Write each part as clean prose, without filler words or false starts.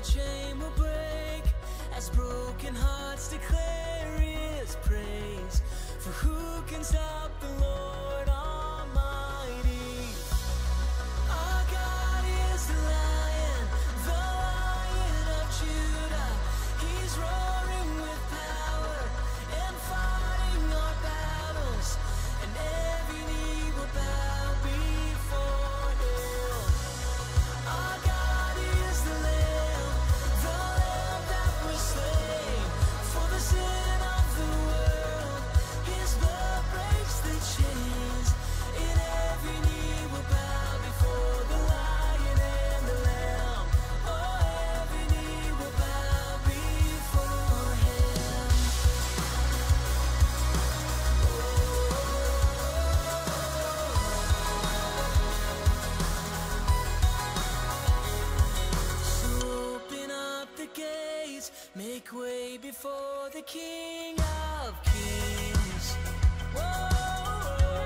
chain will break as broken hearts declare His praise. For who can stop the Lord Almighty? Our God is the Lion of Judah. He's roaring with power and fighting our battles, and every knee will bow before Him. Our God is the Lamb that was slain for the sin of the world. His blood breaks the chains, and every knee will bow before the Lion and the Lamb. Oh, every knee will bow before Him. So open up the gates, make way before the King of Kings. Whoa.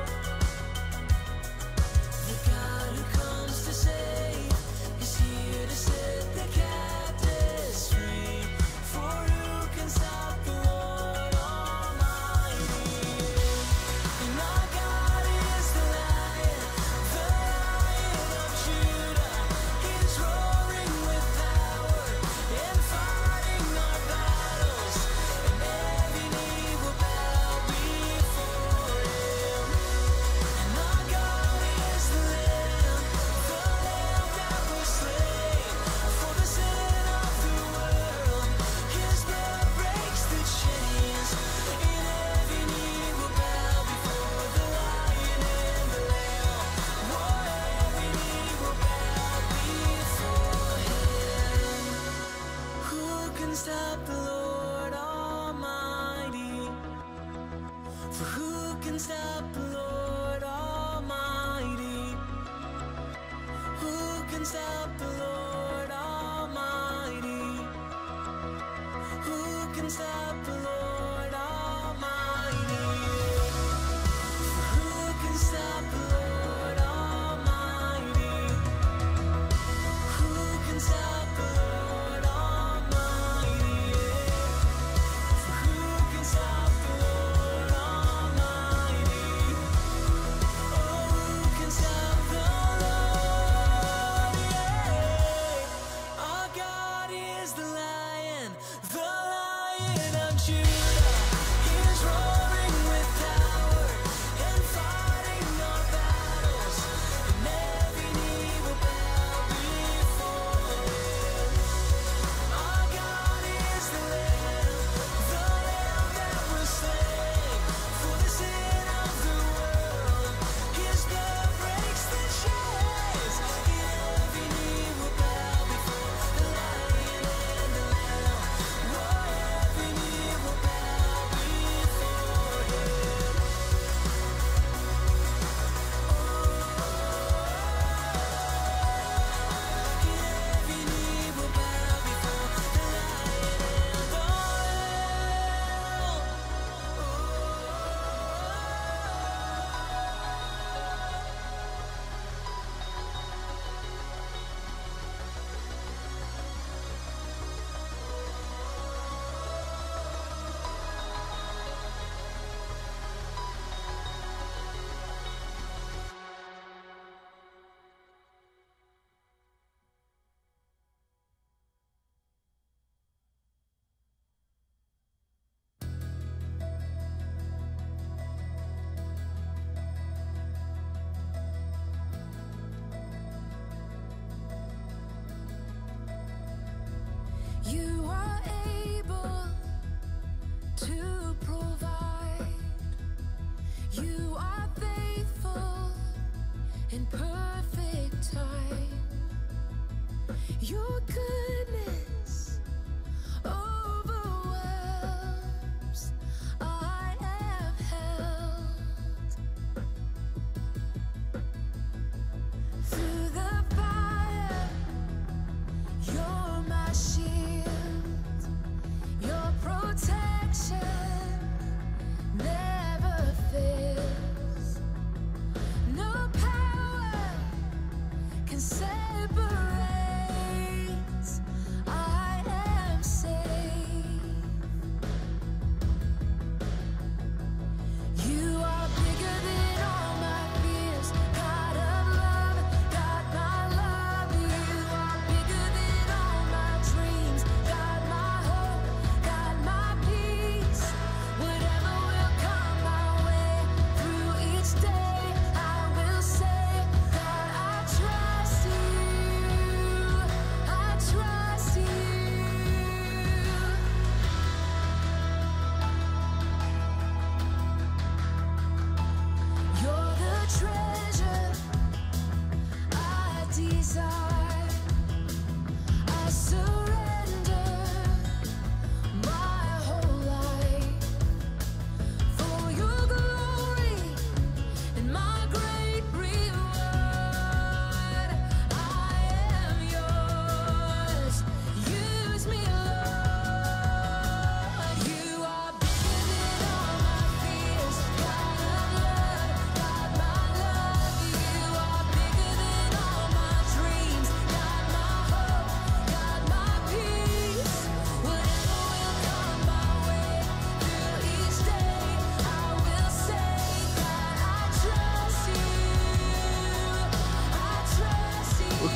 The God who comes to save is here to set the captives free. For who can stop the Lord Almighty? And our God is the Lion of Judah. He's roaring with power and fighting our battles, and every knee will bow before Him. And our God is the Lamb that was slain for the sin of the world. His blood breaks the chains, and every knee will bow before the Lion and the Lamb. Oh, every knee will bow before Him. Who can stop the Lord Almighty? For who can stop the Lord Almighty? Who can stop the Lord Almighty? Who can stop the Lord Almighty? For who can stop the Lord Almighty? Who can stop the Lord Almighty? For who can stop the Lord Almighty? Oh, who can stop the Lord? Yeah. Our God is the Lion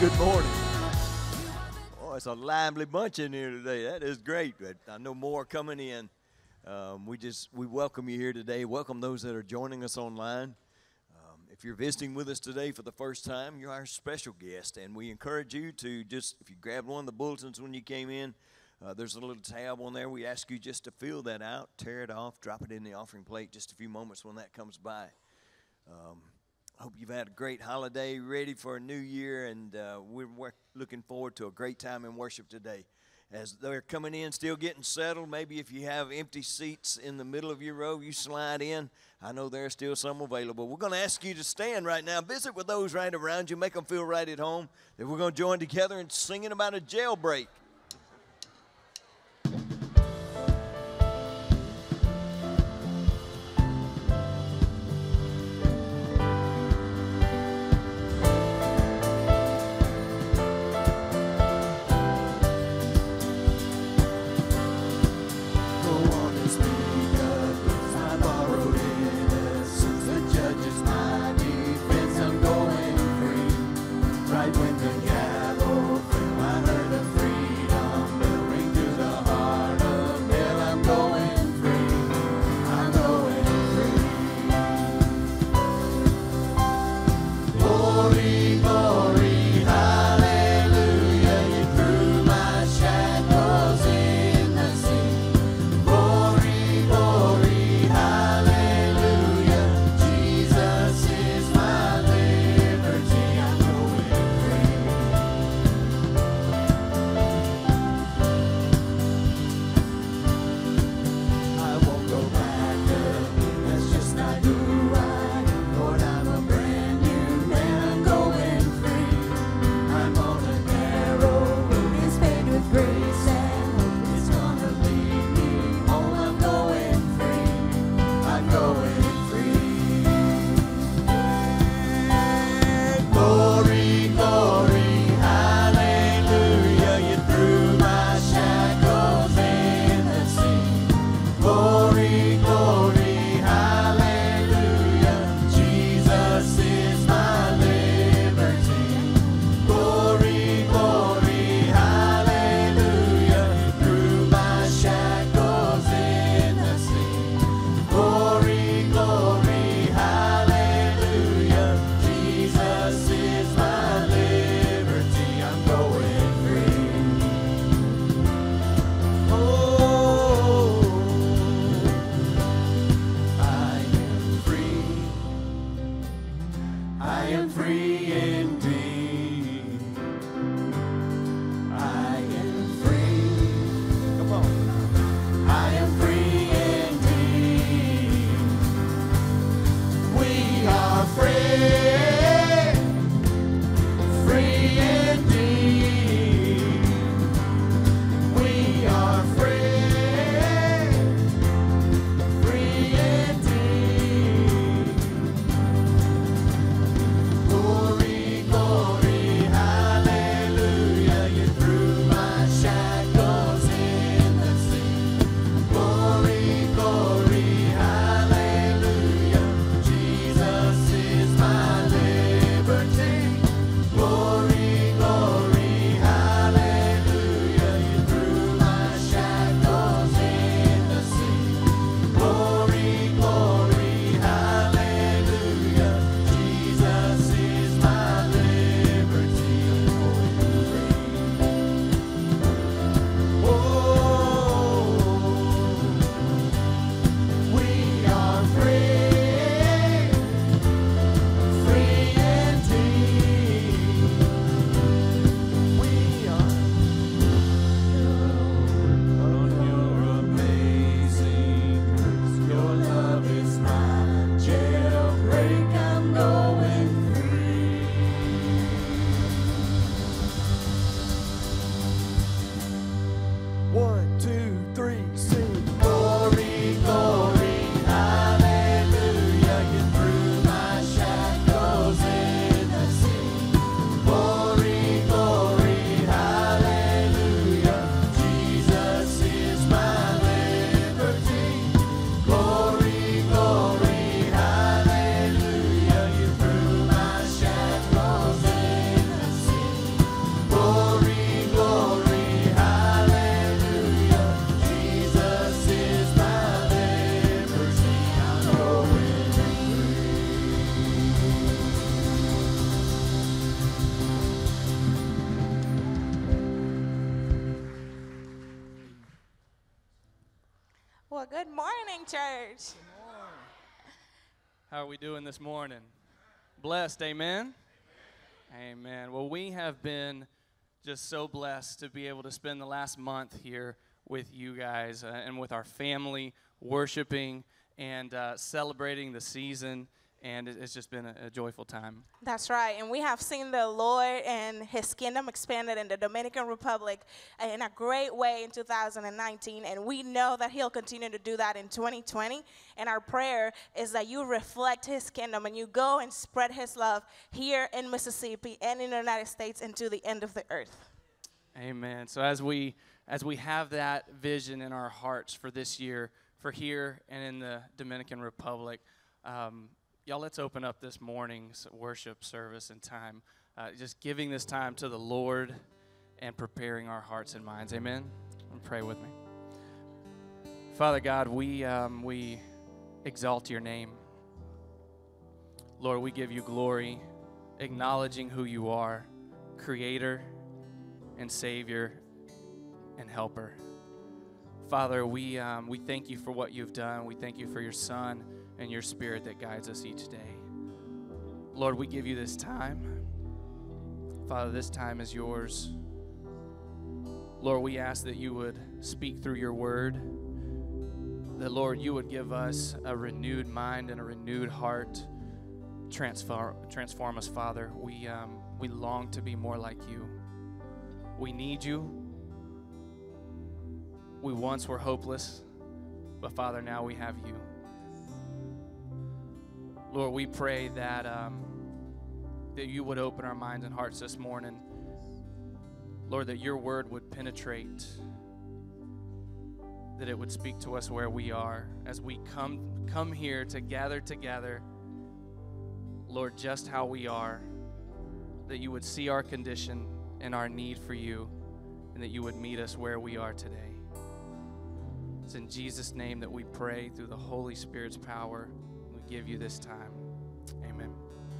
Good morning. Oh, it's a lively bunch in here today. That is great. But I know more coming in. We welcome you here today. Welcome those that are joining us online. If you're visiting with us today for the first time, you're our special guest, and we encourage you to just, if you grabbed one of the bulletins when you came in, there's a little tab on there. We ask you just to fill that out, tear it off, drop it in the offering plate just a few moments when that comes by. I hope you've had a great holiday, ready for a new year, and we're looking forward to a great time in worship today. As they're coming in, still getting settled, maybe if you have empty seats in the middle of your row, you slide in. I know there's still some available. We're going to ask you to stand right now. Visit with those right around you. Make them feel right at home. Then we're going to join together in singing about a jailbreak. When the gavel fell, I heard the freedom Well, good morning, church. How are we doing this morning? Blessed, amen? Amen. Well, we have been just so blessed to be able to spend the last month here with you guys and with our family, worshiping and celebrating the season, and it's just been a joyful time. That's right, and we have seen the Lord and His kingdom expanded in the Dominican Republic in a great way in 2019, and we know that He'll continue to do that in 2020, and our prayer is that you reflect His kingdom and you go and spread His love here in Mississippi and in the United States and to the end of the earth. Amen. So as we have that vision in our hearts for this year, for here and in the Dominican Republic, y'all, let's open up this morning's worship service and time, just giving this time to the Lord and preparing our hearts and minds. Amen? And pray with me. Father God, we exalt your name. Lord, we give you glory, acknowledging who you are, Creator and Savior and Helper. Father, we thank you for what you've done. We thank you for your Son and your Spirit that guides us each day. Lord, we give you this time. Father, this time is yours. Lord, we ask that you would speak through your word, that, Lord, you would give us a renewed mind and a renewed heart. Transform us, Father. We long to be more like you. We need you. We once were hopeless, but Father, now we have you. Lord, we pray that that you would open our minds and hearts this morning. Lord, that your word would penetrate, that it would speak to us where we are as we come here to gather together. Lord, just how we are, that you would see our condition and our need for you, and that you would meet us where we are today. It's in Jesus' name that we pray through the Holy Spirit's power. We give you this time. Amen.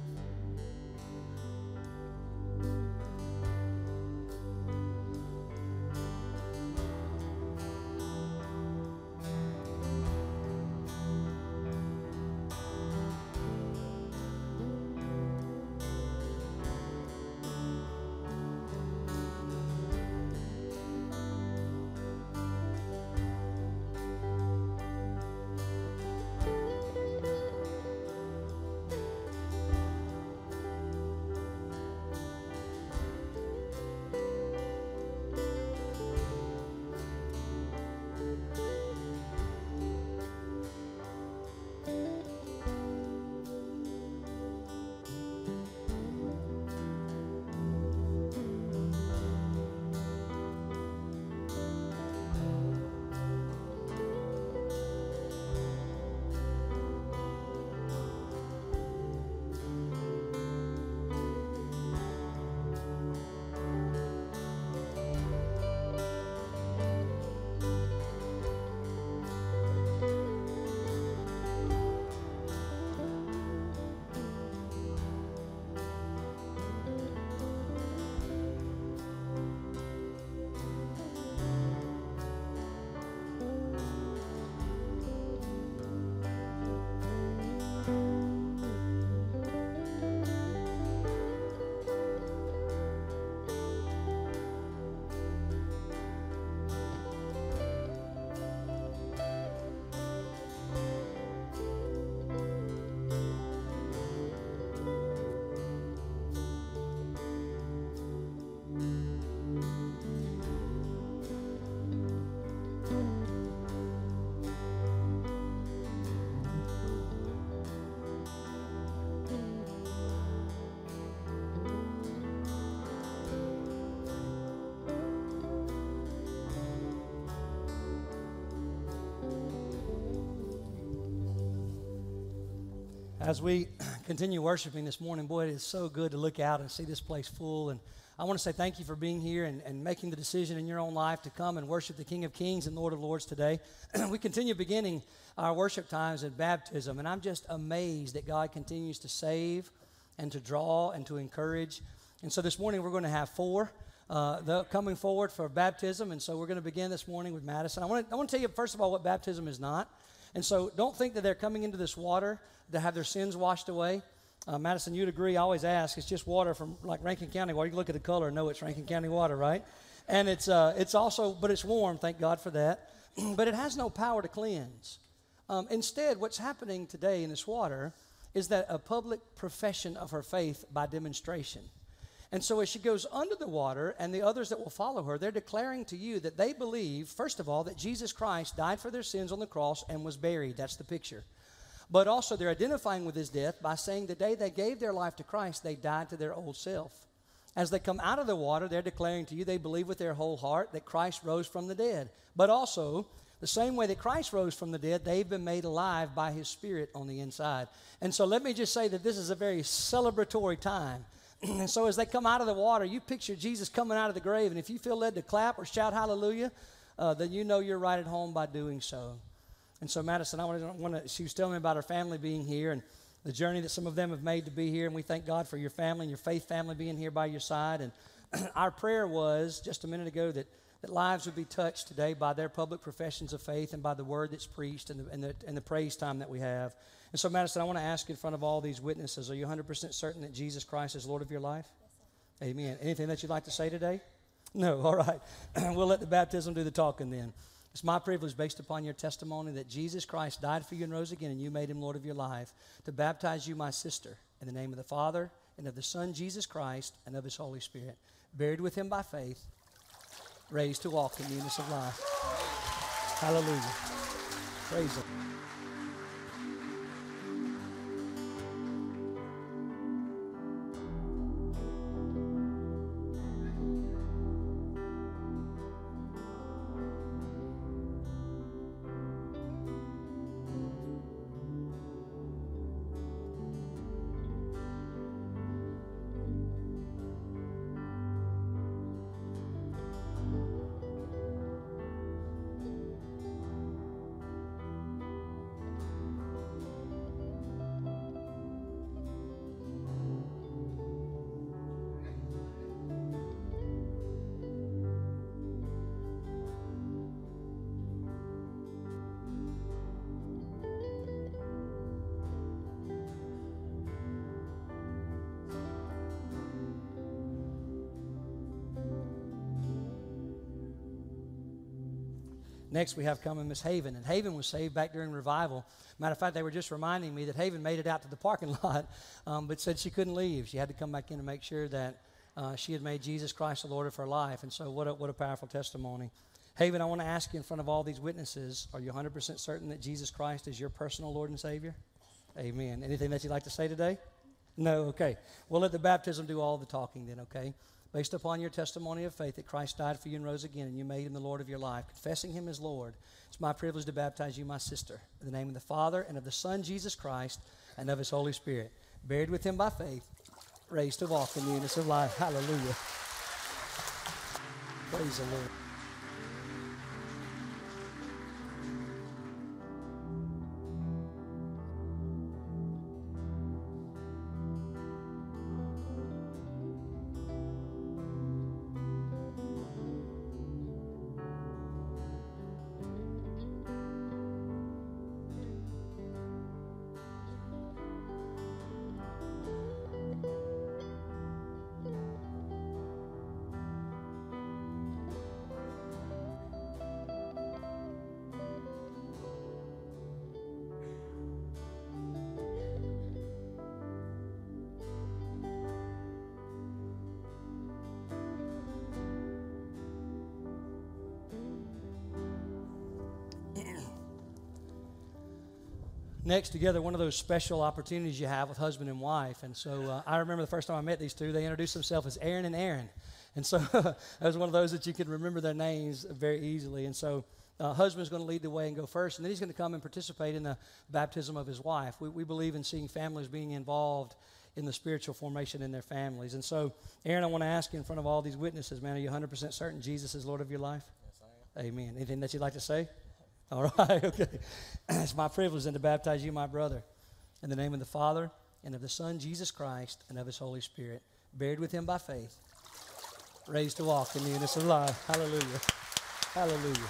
As we continue worshiping this morning, boy, it is so good to look out and see this place full. And I want to say thank you for being here and making the decision in your own life to come and worship the King of Kings and Lord of Lords today. We continue beginning our worship times at baptism, and I'm just amazed that God continues to save and to draw and to encourage. And so this morning we're going to have 4 they're coming forward for baptism, and so we're going to begin this morning with Madison. I want to tell you, first of all, what baptism is not. And so don't think that they're coming into this water to have their sins washed away. Madison, you'd agree, I always ask, it's just water from like Rankin County water. You can look at the color and know it's Rankin County water, right? And it's also, but it's warm, thank God for that. But it has no power to cleanse. Instead, what's happening today in this water is that a public profession of her faith by demonstration. And so as she goes under the water, and the others that will follow her, they're declaring to you that they believe, first of all, that Jesus Christ died for their sins on the cross and was buried. That's the picture. But also they're identifying with his death by saying the day they gave their life to Christ, they died to their old self. As they come out of the water, they're declaring to you they believe with their whole heart that Christ rose from the dead. But also, the same way that Christ rose from the dead, they've been made alive by his Spirit on the inside. And so let me just say that this is a very celebratory time. And so as they come out of the water, you picture Jesus coming out of the grave, and if you feel led to clap or shout hallelujah, then you know you're right at home by doing so. And so Madison, she was telling me about her family being here and the journey that some of them have made to be here, and we thank God for your family and your faith family being here by your side. And our prayer was just a minute ago that lives would be touched today by their public professions of faith and by the word that's preached and the praise time that we have. And so, Madison, I want to ask you in front of all these witnesses, are you 100% certain that Jesus Christ is Lord of your life? Yes, amen. Anything that you'd like to say today? No? All right. We'll let the baptism do the talking then. It's my privilege, based upon your testimony, that Jesus Christ died for you and rose again, and you made him Lord of your life, to baptize you, my sister, in the name of the Father, and of the Son, Jesus Christ, and of his Holy Spirit, buried with him by faith, raised to walk in newness of life. Hallelujah. Praise him. Next, we have coming Miss Haven. And Haven was saved back during revival. Matter of fact, they were just reminding me that Haven made it out to the parking lot, but said she couldn't leave. She had to come back in and make sure that she had made Jesus Christ the Lord of her life. And so what a powerful testimony. Haven, I want to ask you in front of all these witnesses, are you 100% certain that Jesus Christ is your personal Lord and Savior? Amen. Anything that you'd like to say today? No? Okay. We'll let the baptism do all the talking then, okay? Based upon your testimony of faith that Christ died for you and rose again, and you made him the Lord of your life, confessing him as Lord, it's my privilege to baptize you, my sister, in the name of the Father and of the Son, Jesus Christ, and of his Holy Spirit, buried with him by faith, raised to walk in newness of life. Hallelujah. Praise the Lord. Next, together, one of those special opportunities you have with husband and wife. And so I remember the first time I met these two, they introduced themselves as Aaron and Aaron. And so that was one of those that you could remember their names very easily. And so husband's going to lead the way and go first, and then he's going to come and participate in the baptism of his wife. We believe in seeing families being involved in the spiritual formation in their families. And so, Aaron, I want to ask you in front of all these witnesses, man, are you 100% certain Jesus is Lord of your life? Yes, I am. Amen. Anything that you'd like to say? All right, okay. It's my privilege then to baptize you, my brother, in the name of the Father and of the Son, Jesus Christ, and of his Holy Spirit, buried with him by faith, raised to walk in newness of life. Hallelujah. Hallelujah.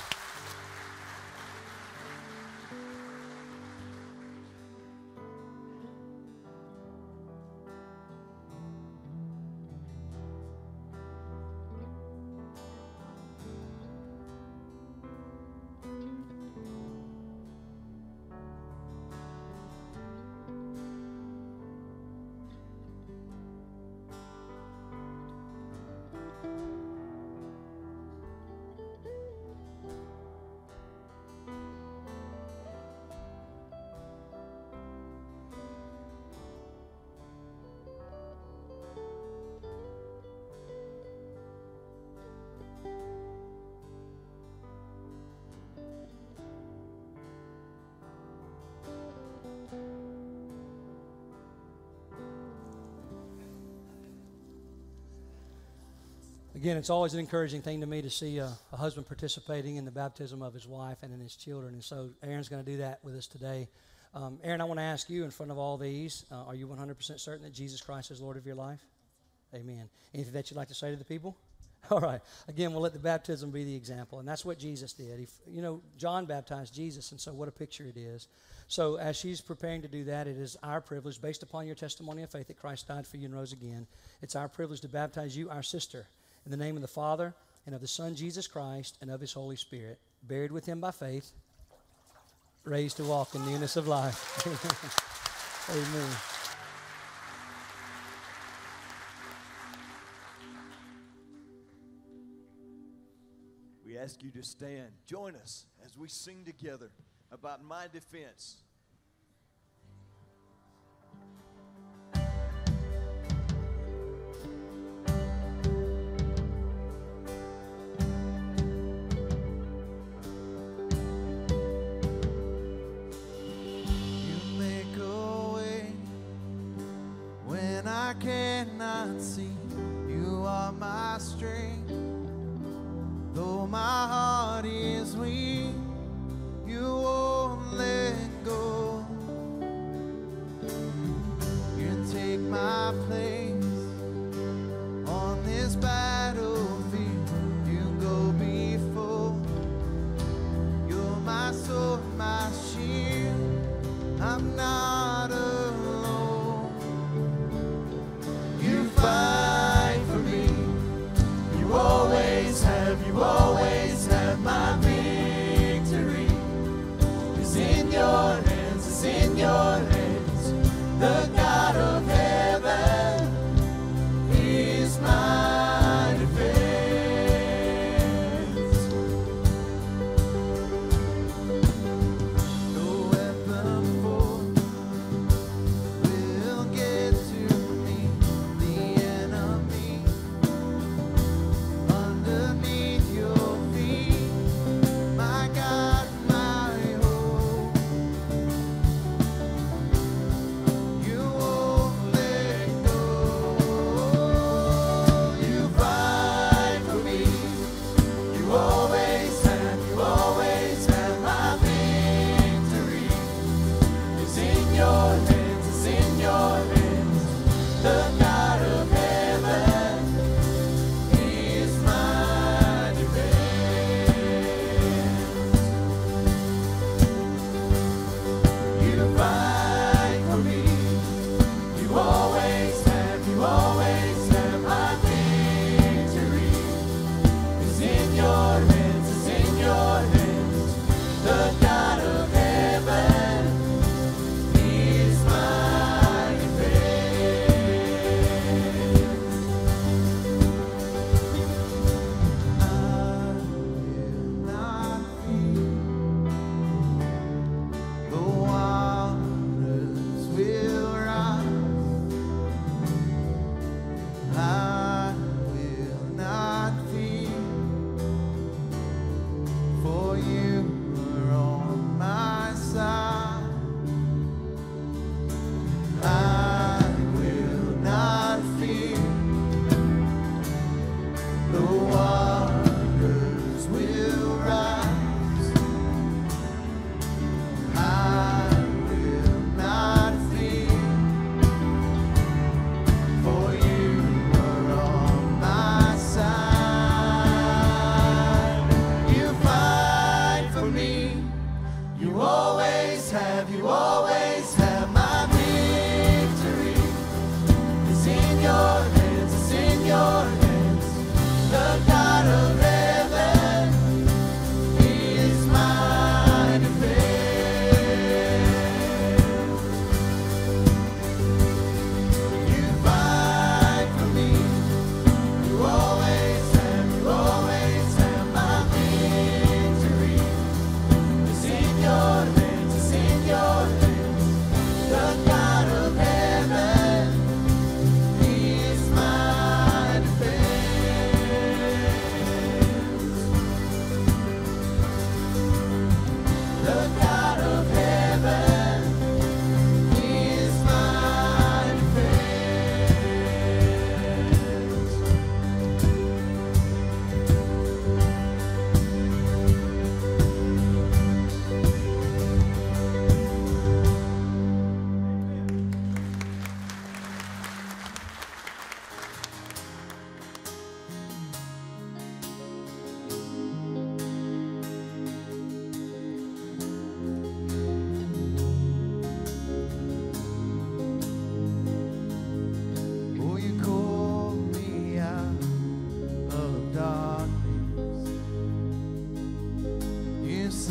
Again, it's always an encouraging thing to me to see a husband participating in the baptism of his wife and in his children. And so Aaron's going to do that with us today. Aaron, I want to ask you in front of all these, are you 100% certain that Jesus Christ is Lord of your life? Amen. Anything that you'd like to say to the people? All right. Again, we'll let the baptism be the example. And that's what Jesus did. John baptized Jesus, and so what a picture it is. So as she's preparing to do that, it is our privilege, based upon your testimony of faith that Christ died for you and rose again, it's our privilege to baptize you, our sister, in the name of the Father, and of the Son, Jesus Christ, and of his Holy Spirit, buried with him by faith, raised to walk in newness of life. Amen. We ask you to stand. Join us as we sing together about my defense. I cannot see, you are my strength. Though my heart is weak, you won't let go. You take my place on this battlefield. You go before. You're my sword, my shield. I'm not alone. You fight for me. You always have my victory. It's in your hands, it's in your hands. The God of heaven is my defense. No weapon formed will get to me. The enemy underneath your feet, my God, my hope. You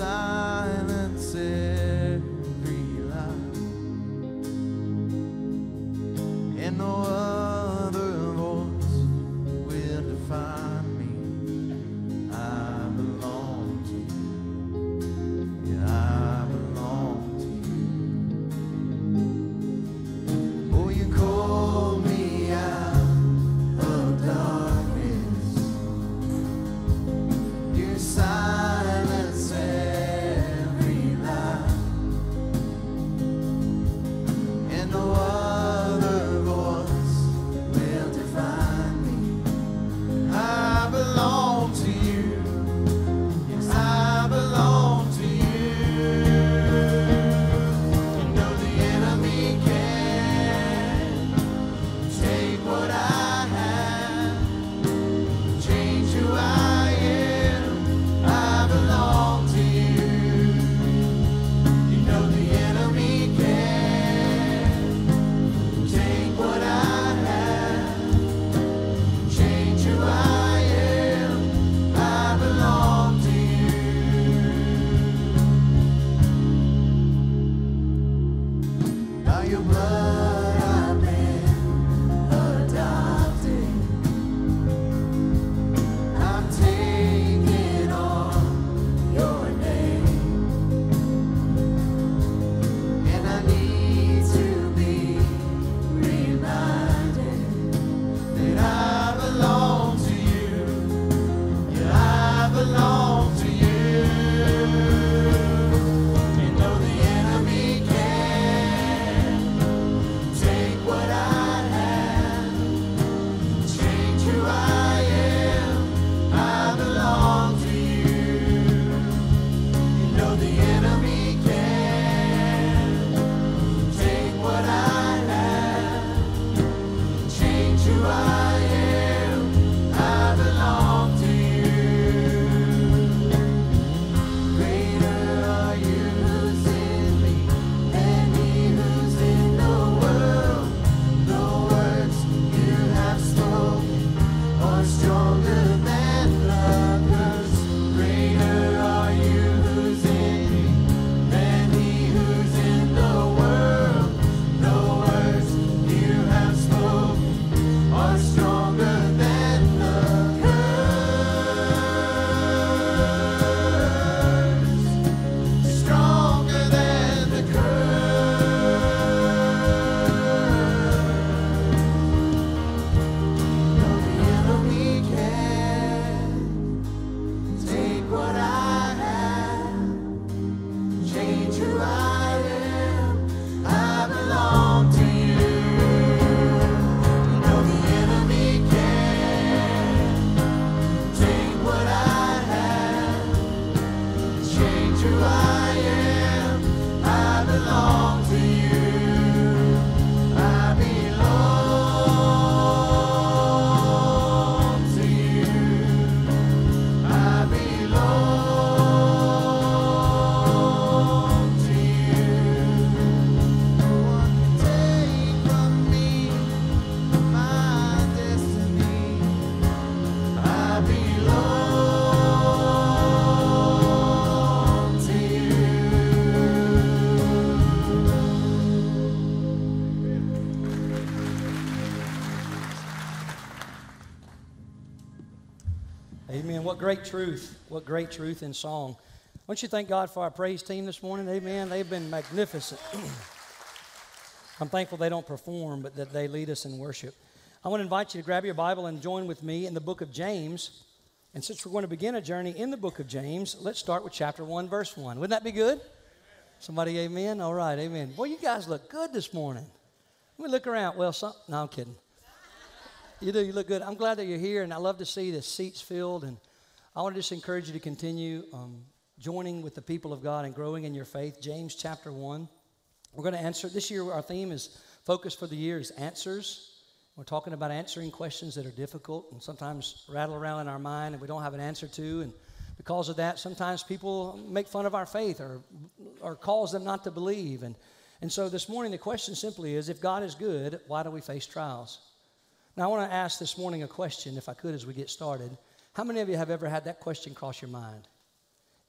silence every lie, and no other voice will define me. I belong to you. Yeah, I belong to you. Oh, you called me out of darkness. You silence every lie, and no other voice will define me. I belong to you. Yes, I belong to you. You know the enemy can't take what I have, change who I am. I belong to you. You know the enemy can't take what I have, change who I am. I belong to you. By your blood I've been adopted. I'm taking on your name, and I need to be reminded that I belong to you. Yeah, I belong to you. You know the enemy can't take what I have, change who I am. I belong to you. You know the enemy can't take what I have, change who I am. I belong to you. Greater are you who's in me than he who's in the world. The words you have spoken are stronger than others. Greater are you who's in me than he who's in the world. The words you have spoken are stronger than the curse. Stronger than the curse. No, the enemy can't take what I have, change who I am. I belong to you. You know the enemy can't take what I have, change who I am. I belong to you. I belong to you. I belong to you. No one can take from me my destiny. I belong to you. Amen. What great truth. What great truth in song. Don't you thank God for our praise team this morning? Amen. They've been magnificent. I'm thankful they don't perform, but that they lead us in worship. I want to invite you to grab your Bible and join with me in the book of James. And since we're going to begin a journey in the book of James, let's start with chapter 1, verse 1. Wouldn't that be good? Somebody amen? All right, amen. Boy, you guys look good this morning. Let me look around. Well, no, I'm kidding. You do. You look good. I'm glad that you're here, and I love to see the seats filled. And I want to just encourage you to continue joining with the people of God and growing in your faith. James chapter 1. We're going to answer. This year, our theme is focus for the year is answers. We're talking about answering questions that are difficult and sometimes rattle around in our mind and we don't have an answer to. And because of that, sometimes people make fun of our faith or cause them not to believe. And so this morning, the question simply is, if God is good, why do we face trials? Now, I want to ask this morning a question, if I could, as we get started. How many of you have ever had that question cross your mind?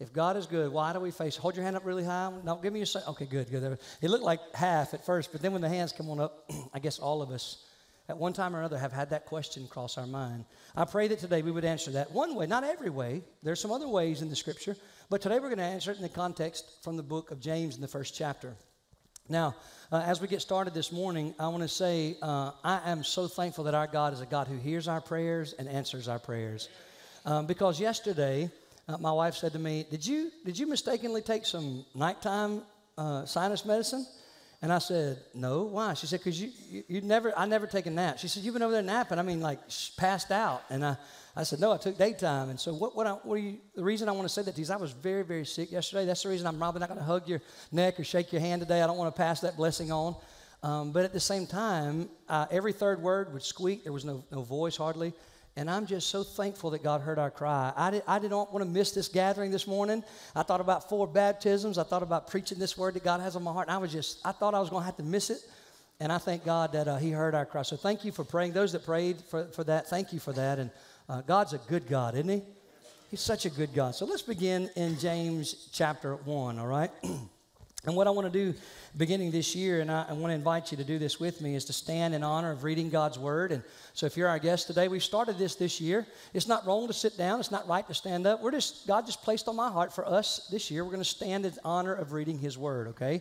If God is good, why do we face? Hold your hand up really high. No, give me your sign. Okay, good, good. It looked like half at first, but then when the hands come on up, I guess all of us at one time or another have had that question cross our mind. I pray that today we would answer that one way, not every way. There's some other ways in the Scripture, but today we're going to answer it in the context from the book of James in the first chapter. Now, as we get started this morning, I want to say I am so thankful that our God is a God who hears our prayers and answers our prayers. Because yesterday, my wife said to me, did you mistakenly take some nighttime sinus medicine? And I said, no. Why? She said, because I never take a nap. She said, you've been over there napping. I mean, like passed out. And I said, no, I took daytime. And so the reason I want to say that to you is I was very, very sick yesterday. That's the reason I'm probably not going to hug your neck or shake your hand today. I don't want to pass that blessing on. But at the same time, every third word would squeak. There was no voice hardly. And I'm just so thankful that God heard our cry. I didn't want to miss this gathering this morning. I thought about 4 baptisms. I thought about preaching this word that God has on my heart. And I thought I was going to have to miss it. And I thank God that He heard our cry. So thank you for praying. Those that prayed for that, thank you for that. And God's a good God, isn't He? He's such a good God. So let's begin in James chapter 1, all right? And what I want to do beginning this year, and I want to invite you to do this with me, is to stand in honor of reading God's Word. And so if you're our guest today, we've started this year. It's not wrong to sit down. It's not right to stand up. God just placed on my heart for us this year, we're going to stand in honor of reading His Word, okay?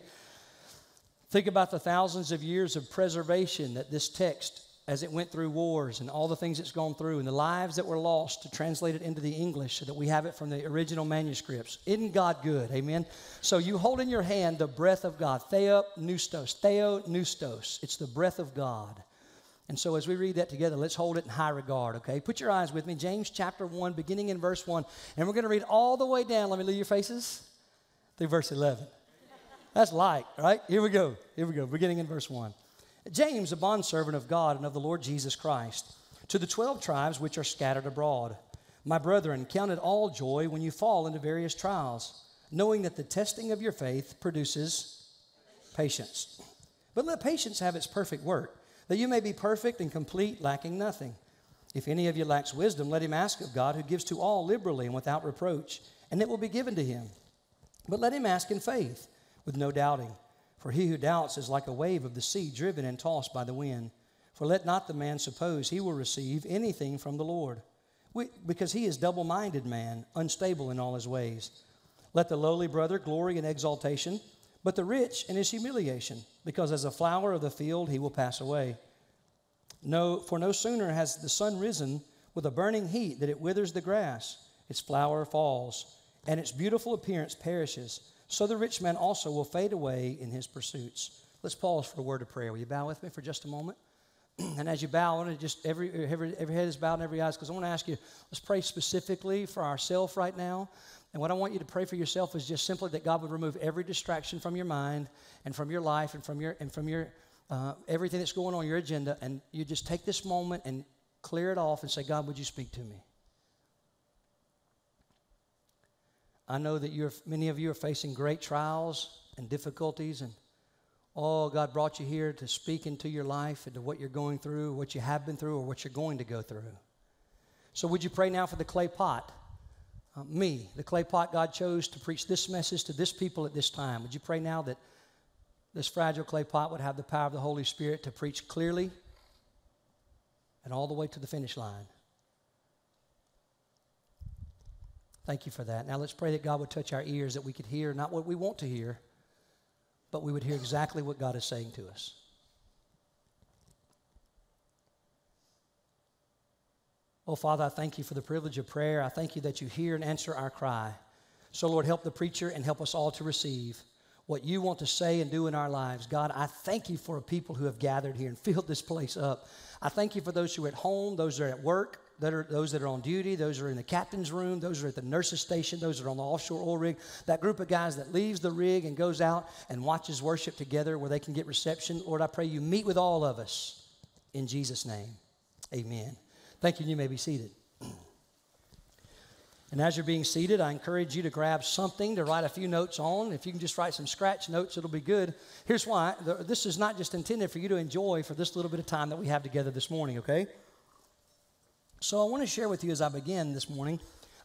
Think about the thousands of years of preservation that this text, as it went through wars and all the things it's gone through and the lives that were lost to translate it into the English so that we have it from the original manuscripts. Isn't God good? Amen? So you hold in your hand the breath of God. Theopneustos. Theopneustos. It's the breath of God. And so as we read that together, let's hold it in high regard, okay? Put your eyes with me. James chapter 1, beginning in verse 1. And we're going to read all the way down. Let me leave your faces. Through verse 11. That's light, right? Here we go. Beginning in verse 1. James, a bondservant of God and of the Lord Jesus Christ, to the 12 tribes which are scattered abroad. My brethren, count it all joy when you fall into various trials, knowing that the testing of your faith produces patience. But let patience have its perfect work, that you may be perfect and complete, lacking nothing. If any of you lacks wisdom, let him ask of God, who gives to all liberally and without reproach, and it will be given to him. But let him ask in faith, with no doubting. For he who doubts is like a wave of the sea driven and tossed by the wind. For let not the man suppose he will receive anything from the Lord, because he is double-minded man, unstable in all his ways. Let the lowly brother glory in exaltation, but the rich in his humiliation, because as a flower of the field he will pass away. For no sooner has the sun risen with a burning heat that it withers the grass, its flower falls, and its beautiful appearance perishes. So the rich man also will fade away in his pursuits. Let's pause for a word of prayer. Will you bow with me for just a moment? And as you bow, I want to just every head is bowed and every eye, because I want to ask you, let's pray specifically for ourselves right now. And what I want you to pray for yourself is just simply that God would remove every distraction from your mind and from your life and from your everything that's going on your agenda, and you just take this moment and clear it off and say, God, would you speak to me? I know that many of you are facing great trials and difficulties, and God brought you here to speak into your life and to what you're going through, what you have been through, or what you're going to go through. So would you pray now for the clay pot? The clay pot God chose to preach this message to this people at this time. Would you pray now that this fragile clay pot would have the power of the Holy Spirit to preach clearly and all the way to the finish line? Thank you for that. Now let's pray that God would touch our ears, that we could hear not what we want to hear, but we would hear exactly what God is saying to us. Oh, Father, I thank you for the privilege of prayer. I thank you that you hear and answer our cry. So, Lord, help the preacher and help us all to receive what you want to say and do in our lives. God, I thank you for people who have gathered here and filled this place up. I thank you for those who are at home, those who are at work, those that are on duty, those who are in the captain's room, those who are at the nurse's station, those that are on the offshore oil rig, that group of guys that leaves the rig and goes out and watches worship together where they can get reception. Lord, I pray you meet with all of us in Jesus' name. Amen. Thank you, and you may be seated. And as you're being seated, I encourage you to grab something to write a few notes on. If you can just write some scratch notes, it'll be good. Here's why. This is not just intended for you to enjoy for this little bit of time that we have together this morning, okay? So I want to share with you as I begin this morning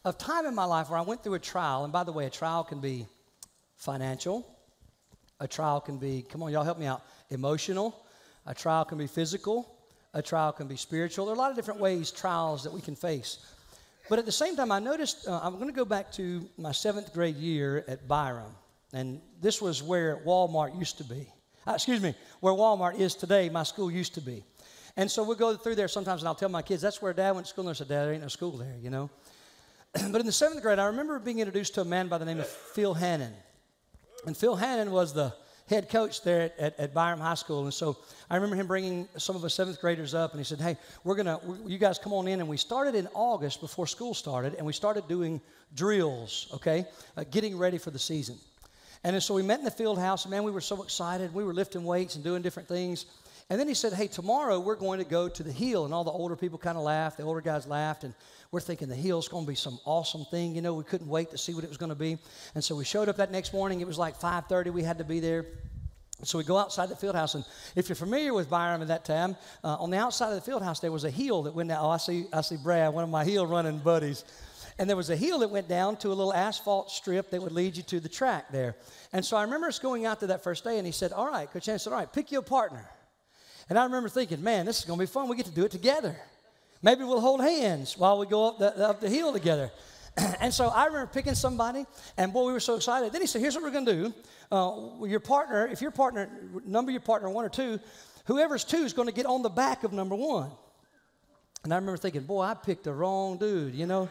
of time in my life where I went through a trial. And by the way, a trial can be financial. A trial can be, come on, y'all help me out, emotional. A trial can be physical. A trial can be spiritual. There are a lot of different ways, trials that we can face. But at the same time, I noticed, I'm going to go back to my 7th grade year at Byram. And this was where Walmart used to be. Where Walmart is today, my school used to be. And so we'll go through there sometimes, and I'll tell my kids, that's where Dad went to school. And they said, Dad, there ain't no school there, you know. But in the 7th grade, I remember being introduced to a man by the name of Phil Hannon. And Phil Hannon was the head coach there at Byram High School. And so I remember him bringing some of us 7th graders up, and he said, hey, you guys come on in. And we started in August before school started, and we started doing drills, okay, getting ready for the season. And then so we met in the field house, and man, we were so excited. We were lifting weights and doing different things. And then he said, hey, tomorrow we're going to go to the hill. And all the older people kind of laughed. The older guys laughed. And we're thinking the hill's going to be some awesome thing. You know, we couldn't wait to see what it was going to be. And so we showed up that next morning. It was like 5:30. We had to be there. So we go outside the field house. And if you're familiar with Byram at that time, on the outside of the field house, there was a hill that went down. Oh, I see Brad, one of my hill running buddies. And there was a hill that went down to a little asphalt strip that would lead you to the track there. And so I remember us going out there that first day, and he said, all right, Coach Hannon said, all right, pick you a partner. And I remember thinking, man, this is going to be fun. We get to do it together. Maybe we'll hold hands while we go up the hill together. And so I remember picking somebody, and boy, we were so excited. Then he said, here's what we're going to do. Your partner, if your partner, number your partner 1 or 2, whoever's 2 is going to get on the back of number 1. And I remember thinking, boy, I picked the wrong dude, you know.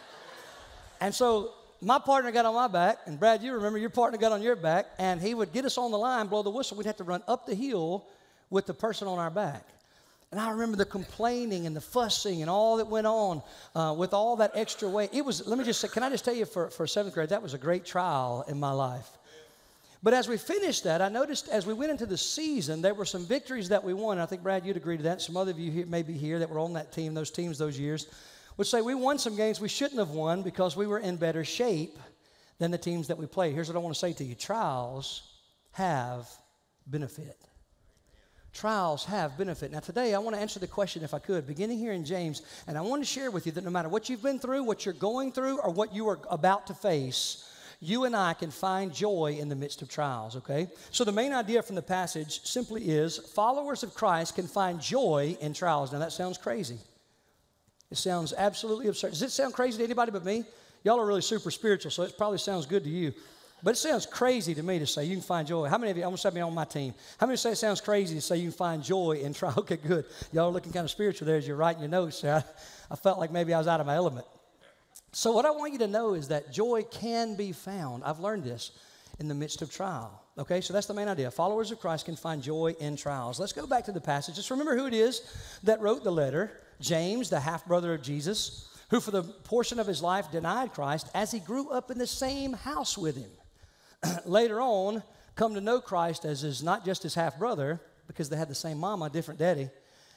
And so my partner got on my back, and Brad, you remember your partner got on your back, and he would get us on the line, blow the whistle. We'd have to run up the hill with the person on our back. And I remember the complaining and the fussing and all that went on with all that extra weight. It was, let me just say, can I just tell you for 7th grade, that was a great trial in my life. But as we finished that, I noticed as we went into the season, there were some victories that we won. I think, Brad, you'd agree to that. Some other of you here, maybe here that were on that team, those years, would say we won some games we shouldn't have won because we were in better shape than the teams that we played. Here's what I want to say to you. Trials have benefit. Trials have benefit. Now today I want to answer the question, if I could, beginning here in James, and I want to share with you that no matter what you've been through, what you're going through, or what you are about to face, you and I can find joy in the midst of trials, okay? So the main idea from the passage simply is followers of Christ can find joy in trials. Now that sounds crazy. It sounds absolutely absurd. Does it sound crazy to anybody but me? Y'all are really super spiritual, so it probably sounds good to you. But it sounds crazy to me to say you can find joy. How many of you, I'm going to say on my team, how many say it sounds crazy to say you can find joy in trial? Okay, good. Y'all are looking kind of spiritual there as you're writing your notes. So I felt like maybe I was out of my element. So what I want you to know is that joy can be found. I've learned this in the midst of trial. Okay, so that's the main idea. Followers of Christ can find joy in trials. Let's go back to the passage. Just remember who it is that wrote the letter. James, the half-brother of Jesus, who for the portion of his life denied Christ as he grew up in the same house with him. Later on, come to know Christ as not just his half-brother, because they had the same mama, different daddy.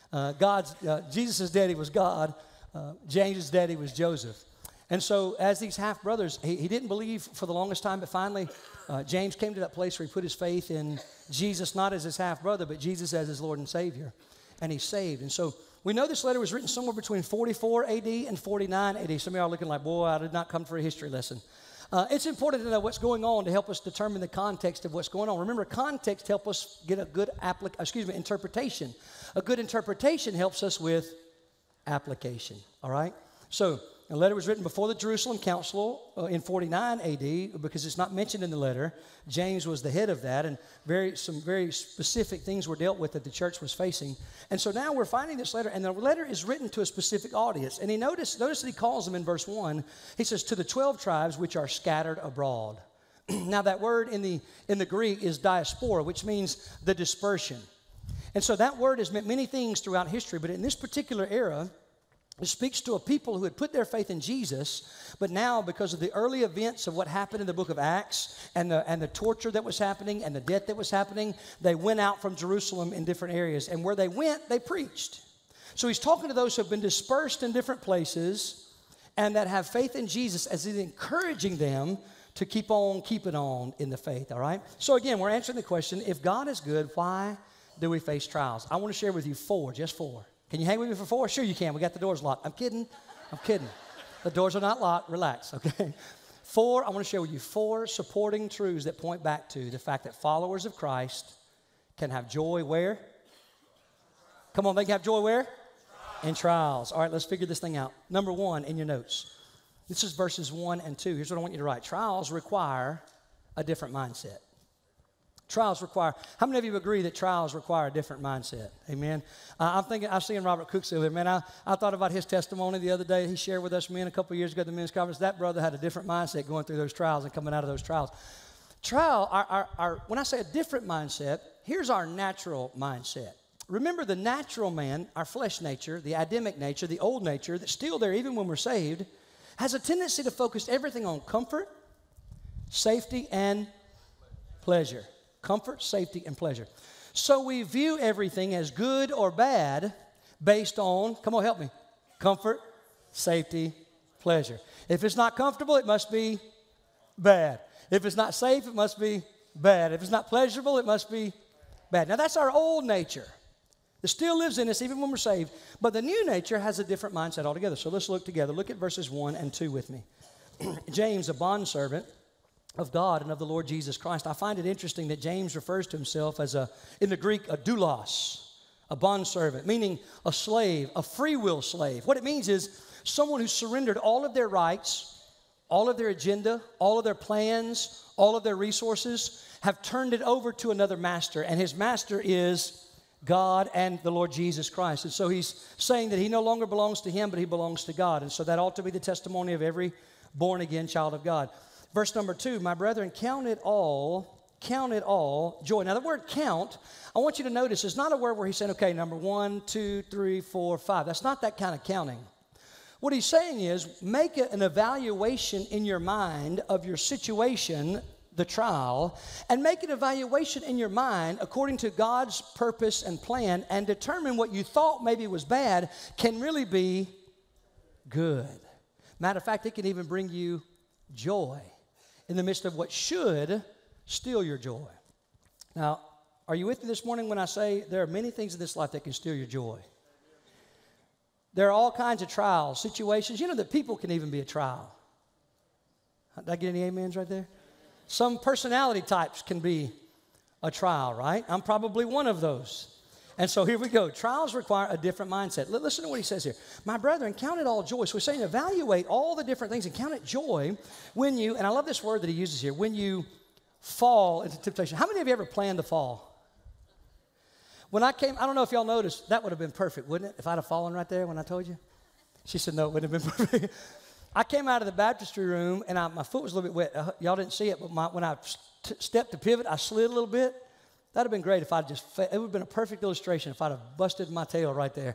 Jesus' daddy was God. James's daddy was Joseph. And so as these half-brothers, he didn't believe for the longest time, but finally James came to that place where he put his faith in Jesus, not as his half-brother, but Jesus as his Lord and Savior. And he's saved. And so we know this letter was written somewhere between 44 AD and 49 AD. Some of y'all are looking like, boy, I did not come for a history lesson. It's important to know what's going on to help us determine the context of what's going on. Remember, context helps us get a good interpretation. A good interpretation helps us with application, all right? So the letter was written before the Jerusalem Council in 49 AD because it's not mentioned in the letter. James was the head of that, and some very specific things were dealt with that the church was facing. And so now we're finding this letter, and the letter is written to a specific audience. And notice that he calls them in verse 1. He says, to the 12 tribes which are scattered abroad. Now that word in the Greek is diaspora, which means the dispersion. And so that word has meant many things throughout history, but in this particular era, it speaks to a people who had put their faith in Jesus, but now because of the early events of what happened in the book of Acts and the torture that was happening and the death that was happening, they went out from Jerusalem in different areas. And where they went, they preached. So he's talking to those who have been dispersed in different places and that have faith in Jesus as he's encouraging them to keep on keeping on in the faith, all right? So again, we're answering the question, if God is good, why do we face trials? I want to share with you just 4. Can you hang with me for 4? Sure you can. We got the doors locked. I'm kidding. The doors are not locked. Relax, okay? I want to share with you 4 supporting truths that point back to the fact that followers of Christ can have joy where? Come on, they can have joy where? In trials. All right, let's figure this thing out. Number 1 in your notes. This is verses 1 and 2. Here's what I want you to write. Trials require a different mindset. Trials require, how many of you agree that trials require a different mindset? Amen. I'm seeing Robert Cooks over there. Man, I thought about his testimony the other day. He shared with us, men, a couple of years ago at the men's conference. That brother had a different mindset going through those trials and coming out of those trials. When I say a different mindset, here's our natural mindset. Remember, the natural man, our flesh nature, the Adamic nature, the old nature, that's still there even when we're saved, has a tendency to focus everything on comfort, safety, and pleasure. Comfort, safety, and pleasure. So we view everything as good or bad based on, come on, help me, comfort, safety, pleasure. If it's not comfortable, it must be bad. If it's not safe, it must be bad. If it's not pleasurable, it must be bad. Now, that's our old nature. It still lives in us even when we're saved. But the new nature has a different mindset altogether. So let's look together. Look at verses 1 and 2 with me. James, a bondservant of God and of the Lord Jesus Christ. I find it interesting that James refers to himself as in the Greek, a doulos, a bondservant, meaning a slave, a free will slave. What it means is someone who surrendered all of their rights, all of their agenda, all of their plans, all of their resources, have turned it over to another master, and his master is God and the Lord Jesus Christ. And so he's saying that he no longer belongs to him, but he belongs to God. And so that ought to be the testimony of every born-again child of God. Verse number 2, my brethren, count it all joy. Now, the word count, I want you to notice, is not a word where he's saying, okay, number 1, 2, 3, 4, 5. That's not that kind of counting. What he's saying is make an evaluation in your mind of your situation, the trial, and make an evaluation in your mind according to God's purpose and plan, and determine what you thought maybe was bad can really be good. Matter of fact, it can even bring you joy in the midst of what should steal your joy. Now, are you with me this morning when I say there are many things in this life that can steal your joy? There are all kinds of trials, situations. You know that people can even be a trial. Did I get any amens right there? Some personality types can be a trial, right? I'm probably one of those. And so here we go. Trials require a different mindset. Listen to what he says here. My brethren, count it all joy. So we're saying evaluate all the different things and count it joy when you, and I love this word that he uses here, when you fall into temptation. How many of you ever planned to fall? When I came, I don't know if y'all noticed, that would have been perfect, wouldn't it? If I'd have fallen right there when I told you? She said, no, it wouldn't have been perfect. I came out of the baptistry room, and my foot was a little bit wet. Y'all didn't see it, but when I stepped to pivot, I slid a little bit. That would have been great if I'd it would have been a perfect illustration if I'd have busted my tail right there.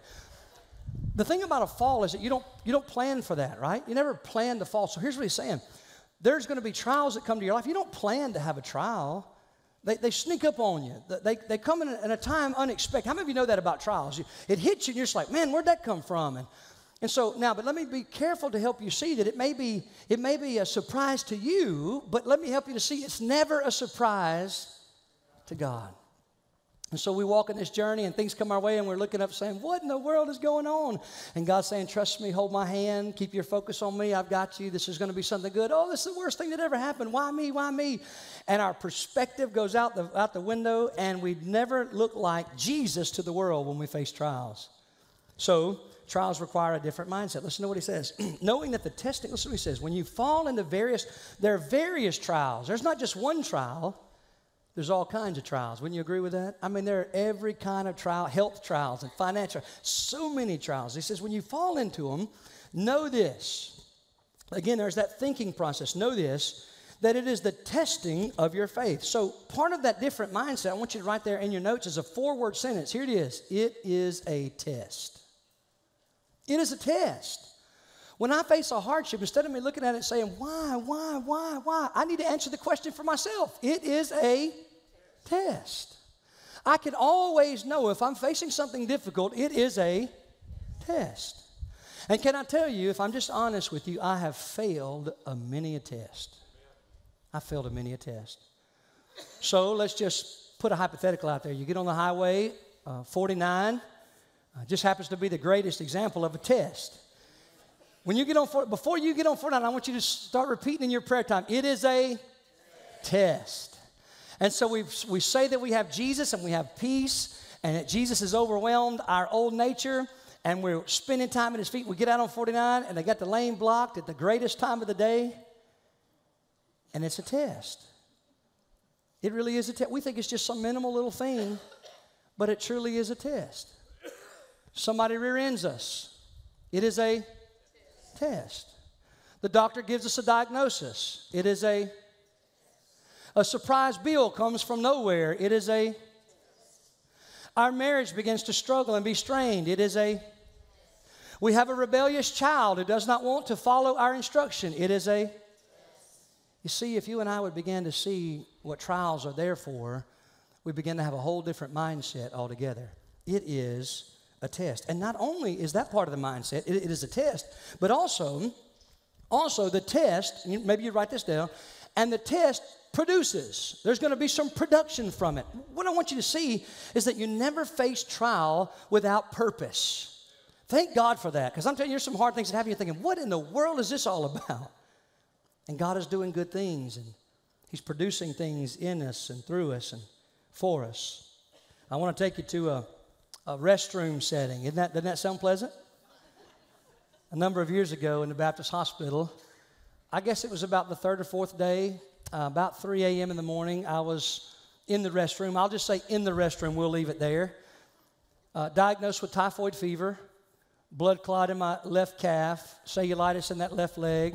The thing about a fall is that you don't plan for that, right? You never plan to fall. So here's what he's saying. There's going to be trials that come to your life. You don't plan to have a trial. They sneak up on you. They come in a time unexpected. How many of you know that about trials? It hits you and you're just like, man, where'd that come from? And so now, but let me be careful to help you see that it may be a surprise to you, but let me help you to see it's never a surprise to God. And so we walk in this journey and things come our way and we're looking up saying, what in the world is going on? And God's saying, trust me, hold my hand, keep your focus on me, I've got you, this is going to be something good. Oh, this is the worst thing that ever happened. Why me? Why me? And our perspective goes out the window, and we never look like Jesus to the world when we face trials. So trials require a different mindset. Listen to what he says. Knowing that the testing, listen to what he says, when you fall into there are various trials. There's not just one trial. There's all kinds of trials. Wouldn't you agree with that? I mean, there are every kind of trial, health trials and financial, so many trials. He says, when you fall into them, know this. Again, there's that thinking process. Know this, that it is the testing of your faith. So part of that different mindset, I want you to write there in your notes, is a 4-word sentence. Here it is. It is a test. It is a test. When I face a hardship, instead of me looking at it and saying, why, I need to answer the question for myself. It is a test. I can always know if I'm facing something difficult, it is a test. And can I tell you, if I'm just honest with you, I have failed many a test. I failed a many a test. So let's just put a hypothetical out there. You get on the highway, 49, just happens to be the greatest example of a test. When you get on, before you get on 49, I want you to start repeating in your prayer time. It is a test. And so we say that we have Jesus and we have peace, and that Jesus has overwhelmed our old nature, and we're spending time at his feet. We get out on 49, and they got the lane blocked at the greatest time of the day, and it's a test. It really is a test. We think it's just some minimal little thing, but it truly is a test. Somebody rear ends us. It is a test. The doctor gives us a diagnosis. It is a surprise bill comes from nowhere. It is our marriage begins to struggle and be strained. It is we have a rebellious child who does not want to follow our instruction. It is you see, if you and I would begin to see what trials are there for, we begin to have a whole different mindset altogether. It is a test. And not only is that part of the mindset, it is a test, but also the test, maybe you write this down, and the test produces. There's going to be some production from it. What I want you to see is that you never face trial without purpose. Thank God for that, because I'm telling you, there's some hard things that happen. You're thinking, what in the world is this all about? And God is doing good things, and he's producing things in us and through us and for us. I want to take you to a restroom setting. Doesn't that sound pleasant? A number of years ago in the Baptist hospital, I guess it was about the third or fourth day, about 3 a.m. in the morning, I was in the restroom. I'll just say in the restroom, we'll leave it there. Diagnosed with typhoid fever, blood clot in my left calf, cellulitis in that left leg.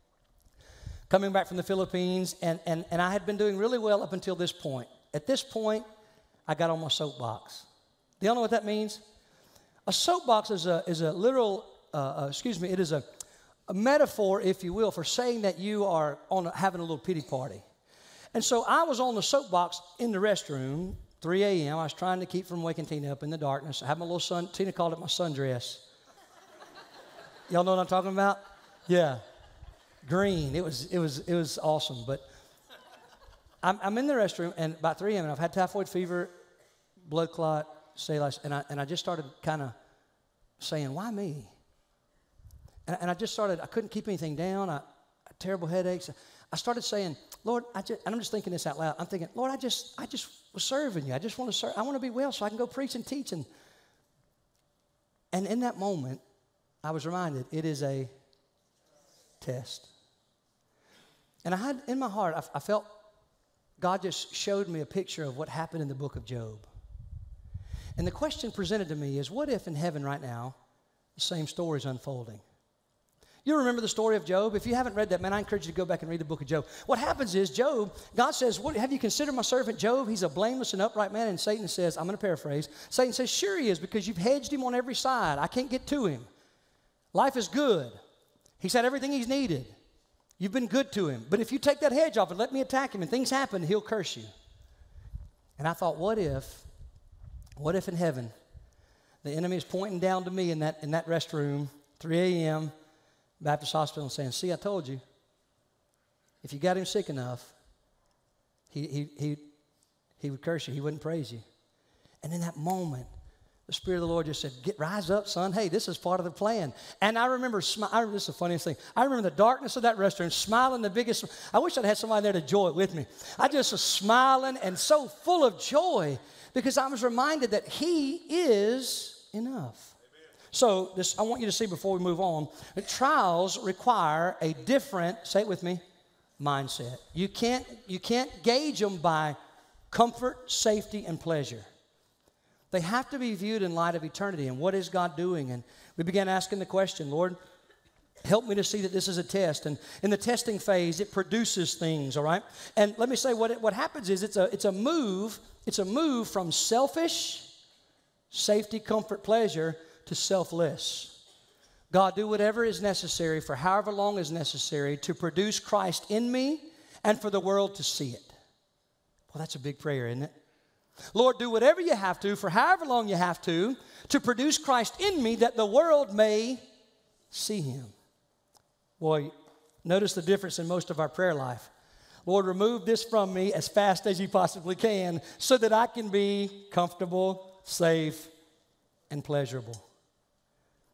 Coming back from the Philippines, and I had been doing really well up until this point. At this point, I got on my soapbox. Do y'all know what that means? A soapbox is a literal, it is a metaphor, if you will, for saying that you are having a little pity party. And so I was on the soapbox in the restroom, 3 a.m. I was trying to keep from waking Tina up in the darkness. I had my little son, Tina called it my sundress. Y'all know what I'm talking about? Yeah. Green. It was awesome. But I'm in the restroom, and about 3 a.m., and I've had typhoid fever, blood clot, cellulitis, and I just started kind of saying, why me? And I just started, I couldn't keep anything down. Terrible headaches. I started saying, Lord, and I'm just thinking this out loud. I'm thinking, Lord, I just was serving you. I just want to serve. I want to be well so I can go preach and teach. And in that moment, I was reminded, it is a test. And I had, in my heart, I felt God just showed me a picture of what happened in the book of Job. And the question presented to me is, what if in heaven right now, the same story is unfolding? You remember the story of Job? If you haven't read that, man, I encourage you to go back and read the book of Job. What happens is Job, God says, have you considered my servant Job? He's a blameless and upright man. And Satan says, I'm going to paraphrase, Satan says, sure he is, because you've hedged him on every side. I can't get to him. Life is good. He's had everything he's needed. You've been good to him. But if you take that hedge off and let me attack him and things happen, he'll curse you. And I thought, what if in heaven the enemy is pointing down to me in that restroom, 3 a.m., Baptist hospital, and saying, see, I told you. If you got him sick enough, he would curse you. He wouldn't praise you. And in that moment, the Spirit of the Lord just said, rise up, son. Hey, this is part of the plan. And I remember, this is the funniest thing. I remember the darkness of that restaurant, smiling the biggest. I wish I'd had somebody there to joy it with me. I just was smiling and so full of joy because I was reminded that he is enough. So I want you to see before we move on, that trials require a different, say it with me, mindset. You can't gauge them by comfort, safety, and pleasure. They have to be viewed in light of eternity and what is God doing. And we began asking the question, Lord, help me to see that this is a test. And in the testing phase, it produces things, all right? And let me say what happens is it's a move from selfish, safety, comfort, pleasure, to selfless. God, do whatever is necessary for however long is necessary to produce Christ in me and for the world to see it. Well, that's a big prayer, isn't it? Lord, do whatever you have to for however long you have to produce Christ in me that the world may see him. Boy, notice the difference in most of our prayer life. Lord, remove this from me as fast as you possibly can so that I can be comfortable, safe, and pleasurable.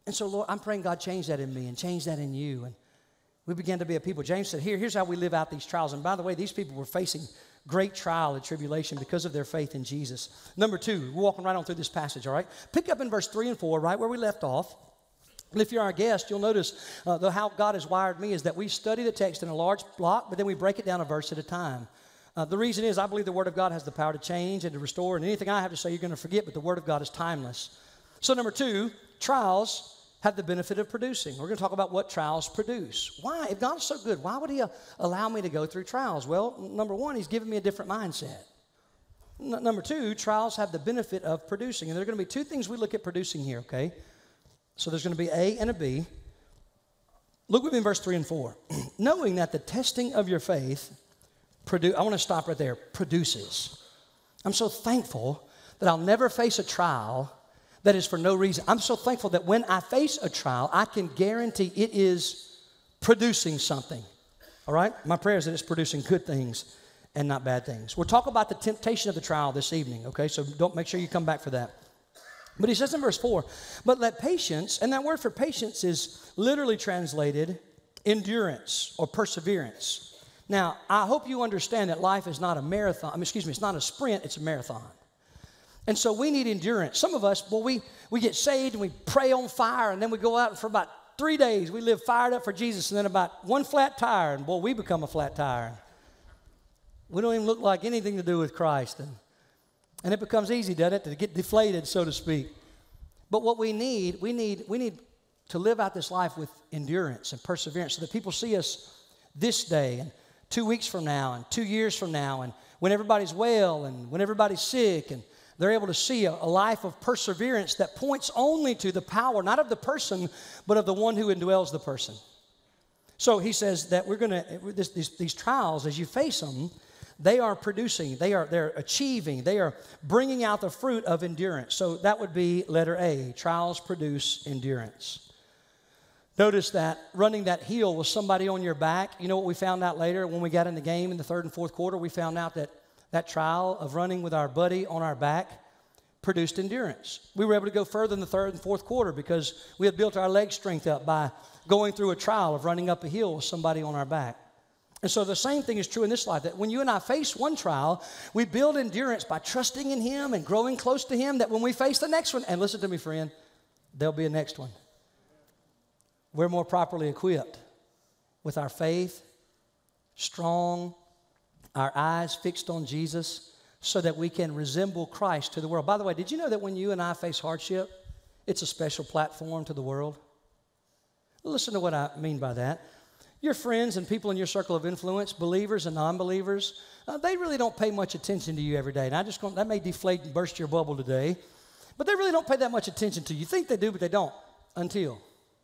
And so, Lord, I'm praying God change that in me and change that in you. And we began to be a people. James said, here's how we live out these trials. And by the way, these people were facing great trial and tribulation because of their faith in Jesus. Number 2, we're walking right on through this passage, all right? Pick up in verse 3 and 4, right where we left off. And if you're our guest, you'll notice how God has wired me is that we study the text in a large block, but then we break it down a verse at a time. The reason is I believe the Word of God has the power to change and to restore, and anything I have to say you're going to forget, but the Word of God is timeless. So number 2, trials have the benefit of producing. We're going to talk about what trials produce. Why? If God is so good, why would He allow me to go through trials? Well, number 1, He's given me a different mindset. Number 2, trials have the benefit of producing. And there are going to be 2 things we look at producing here, okay? So there's going to be A and a B. Look with me in verse 3 and 4. Knowing that the testing of your faith, I want to stop right there, produces. I'm so thankful that I'll never face a trial that is for no reason. I'm so thankful that when I face a trial, I can guarantee it is producing something. All right? My prayer is that it's producing good things and not bad things. We'll talk about the temptation of the trial this evening, okay? So make sure you come back for that. But he says in verse 4, but let patience, and that word for patience is literally translated endurance or perseverance. Now, I hope you understand that life is not a marathon. It's not a sprint, it's a marathon. And so we need endurance. Some of us, we get saved and we pray on fire, and then we go out and for about 3 days we live fired up for Jesus, and then about one flat tire, and we become a flat tire. We don't even look like anything to do with Christ. And it becomes easy, doesn't it, to get deflated, so to speak. But what we need to live out this life with endurance and perseverance so that people see us this day and 2 weeks from now and 2 years from now and when everybody's well and when everybody's sick, and they're able to see a life of perseverance that points only to the power, not of the person, but of the one who indwells the person. So he says that these trials, as you face them, they are producing, they're achieving, they are bringing out the fruit of endurance. So that would be letter A, trials produce endurance. Notice that running that hill with somebody on your back, you know what we found out later when we got in the game in the 3rd and 4th quarter? We found out that trial of running with our buddy on our back produced endurance. We were able to go further in the 3rd and 4th quarter because we had built our leg strength up by going through a trial of running up a hill with somebody on our back. And so the same thing is true in this life, that when you and I face one trial, we build endurance by trusting in Him and growing close to Him, that when we face the next one, and listen to me, friend, there'll be a next one. We're more properly equipped with our faith, strong, our eyes fixed on Jesus, so that we can resemble Christ to the world. By the way, did you know that when you and I face hardship, it's a special platform to the world? Listen to what I mean by that. Your friends and people in your circle of influence, believers and non-believers, they really don't pay much attention to you every day. And that may deflate and burst your bubble today, but they really don't pay that much attention to you. You think they do, but they don't until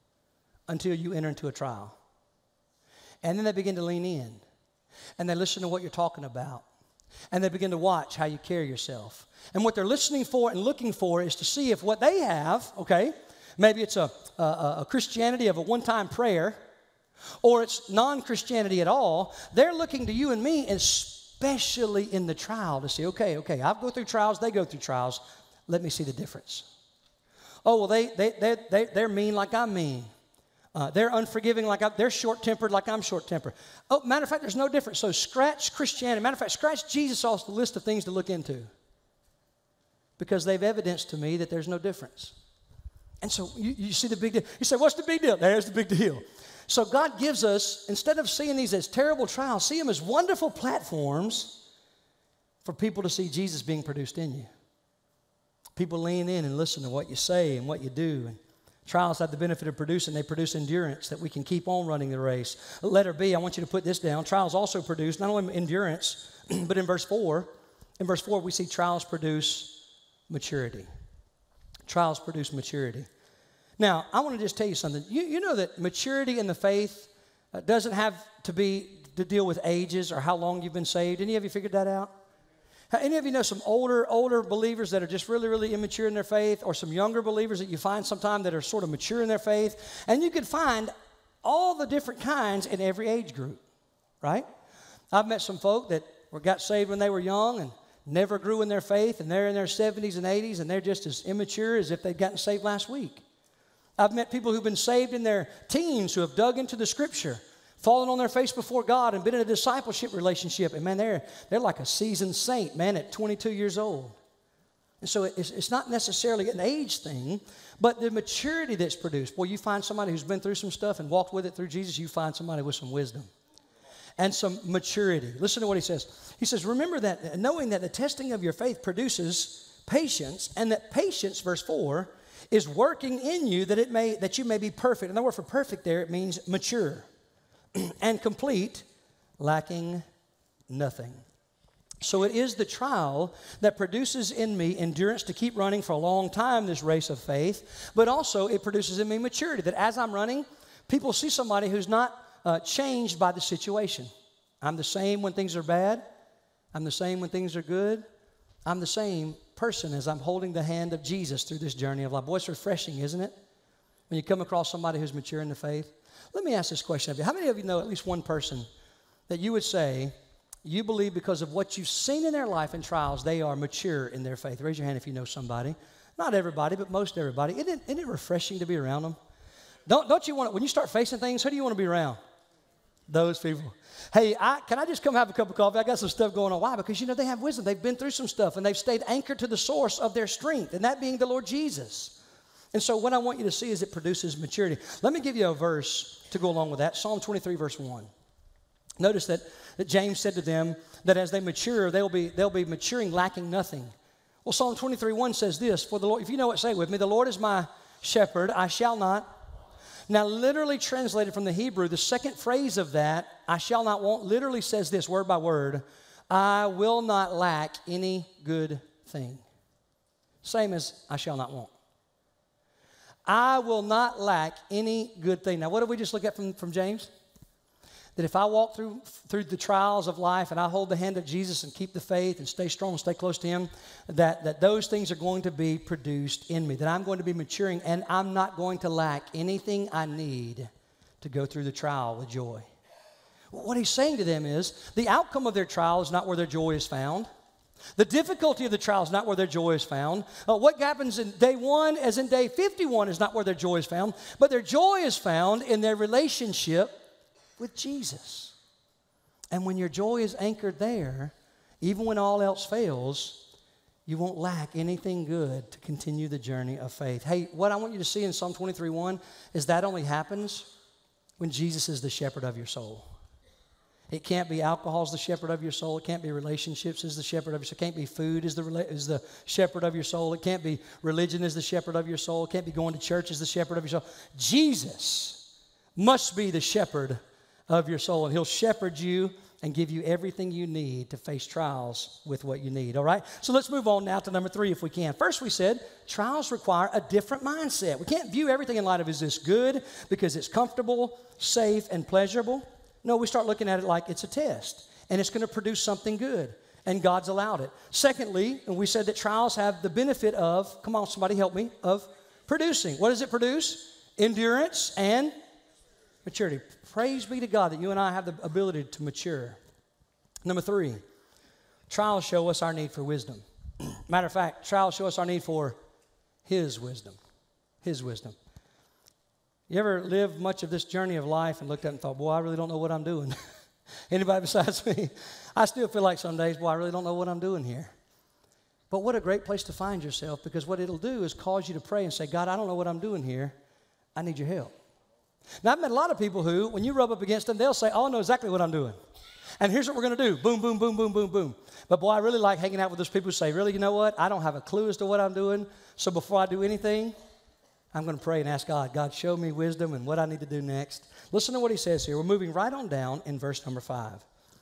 you enter into a trial. And then they begin to lean in, and they listen to what you're talking about, and they begin to watch how you carry yourself. And what they're listening for and looking for is to see if what they have, okay, maybe it's a Christianity of a one-time prayer, or it's non-Christianity at all. They're looking to you and me, especially in the trial, to see, okay, I go through trials, they go through trials. Let me see the difference. Oh, well, they're mean like I'm mean. They're unforgiving they're short-tempered like I'm short-tempered. Oh, matter of fact, there's no difference. So scratch Christianity. Matter of fact, scratch Jesus off the list of things to look into, because they've evidenced to me that there's no difference. And so you see the big deal. You say, what's the big deal? There's the big deal. So God gives us, instead of seeing these as terrible trials, see them as wonderful platforms for people to see Jesus being produced in you. People lean in and listen to what you say and what you do. And trials have the benefit of producing. They produce endurance that we can keep on running the race. Letter B, I want you to put this down. Trials also produce not only endurance, but in verse 4, we see trials produce maturity. Trials produce maturity. Now, I want to just tell you something. You know that maturity in the faith doesn't have to deal with ages or how long you've been saved. Any of you figured that out? Any of you know some older believers that are just really, really immature in their faith, or some younger believers that you find sometime that are sort of mature in their faith? And you could find all the different kinds in every age group, right? I've met some folk that got saved when they were young and never grew in their faith, and they're in their 70s and 80s, and they're just as immature as if they'd gotten saved last week. I've met people who've been saved in their teens who have dug into the Scripture, fallen on their face before God and been in a discipleship relationship. And man, they're like a seasoned saint, man, at 22 years old. And so it's not necessarily an age thing, but the maturity that's produced. Boy, you find somebody who's been through some stuff and walked with it through Jesus, you find somebody with some wisdom and some maturity. Listen to what he says. He says, remember that, knowing that the testing of your faith produces patience, and that patience, verse 4, is working in you that you may be perfect. And the word for perfect there, it means mature and complete, lacking nothing. So it is the trial that produces in me endurance to keep running for a long time this race of faith, but also it produces in me maturity, that as I'm running, people see somebody who's not changed by the situation. I'm the same when things are bad. I'm the same when things are good. I'm the same person as I'm holding the hand of Jesus through this journey of life. Boy, it's refreshing, isn't it? When you come across somebody who's mature in the faith. Let me ask this question of you. How many of you know at least one person that you would say you believe because of what you've seen in their life and trials, they are mature in their faith? Raise your hand if you know somebody. Not everybody, but most everybody. Isn't it refreshing to be around them? Don't you want to, when you start facing things, who do you want to be around? Those people. Hey, can I just come have a cup of coffee? I got some stuff going on. Why? Because, they have wisdom. They've been through some stuff, and they've stayed anchored to the source of their strength, and that being the Lord Jesus. And so what I want you to see is it produces maturity. Let me give you a verse to go along with that. Psalm 23, verse 1. Notice that James said to them that as they mature, they'll be maturing, lacking nothing. Well, Psalm 23, 1 says this, for the Lord, if you know it, say it with me, the Lord is my shepherd, I shall not. Now, literally translated from the Hebrew, the second phrase of that, I shall not want, literally says this, word by word, I will not lack any good thing. Same as I shall not want. I will not lack any good thing. Now, what did we just look at from James? That if I walk through the trials of life and I hold the hand of Jesus and keep the faith and stay strong and stay close to Him, that those things are going to be produced in me, that I'm going to be maturing and I'm not going to lack anything I need to go through the trial with joy. What he's saying to them is the outcome of their trial is not where their joy is found. The difficulty of the trial is not where their joy is found. What happens in day 1 as in day 51 is not where their joy is found, but their joy is found in their relationship with Jesus. And when your joy is anchored there, even when all else fails, you won't lack anything good to continue the journey of faith. Hey, what I want you to see in Psalm 23:1 is that only happens when Jesus is the shepherd of your soul. It can't be alcohol is the shepherd of your soul. It can't be relationships is the shepherd of your soul. It can't be food is the shepherd of your soul. It can't be religion is the shepherd of your soul. It can't be going to church is the shepherd of your soul. Jesus must be the shepherd of your soul, and He'll shepherd you and give you everything you need to face trials with what you need, all right? So let's move on now to number 3 if we can. First, we said trials require a different mindset. We can't view everything in light of, is this good because it's comfortable, safe, and pleasurable? No, we start looking at it like it's a test, and it's going to produce something good, and God's allowed it. Secondly, and we said that trials have the benefit of, come on, somebody help me, of producing. What does it produce? Endurance and maturity. Praise be to God that you and I have the ability to mature. Number 3, trials show us our need for wisdom. Matter of fact, trials show us our need for His wisdom. His wisdom. You ever lived much of this journey of life and looked up and thought, boy, I really don't know what I'm doing? Anybody besides me? I still feel like some days, boy, I really don't know what I'm doing here. But what a great place to find yourself, because what it'll do is cause you to pray and say, God, I don't know what I'm doing here. I need your help. Now, I've met a lot of people who, when you rub up against them, they'll say, oh, I know exactly what I'm doing. And here's what we're going to do. Boom, boom, boom, boom, boom, boom. But, boy, I really like hanging out with those people who say, really, you know what? I don't have a clue as to what I'm doing. So before I do anything, I'm going to pray and ask God, God, show me wisdom and what I need to do next. Listen to what he says here. We're moving right on down in verse number 5.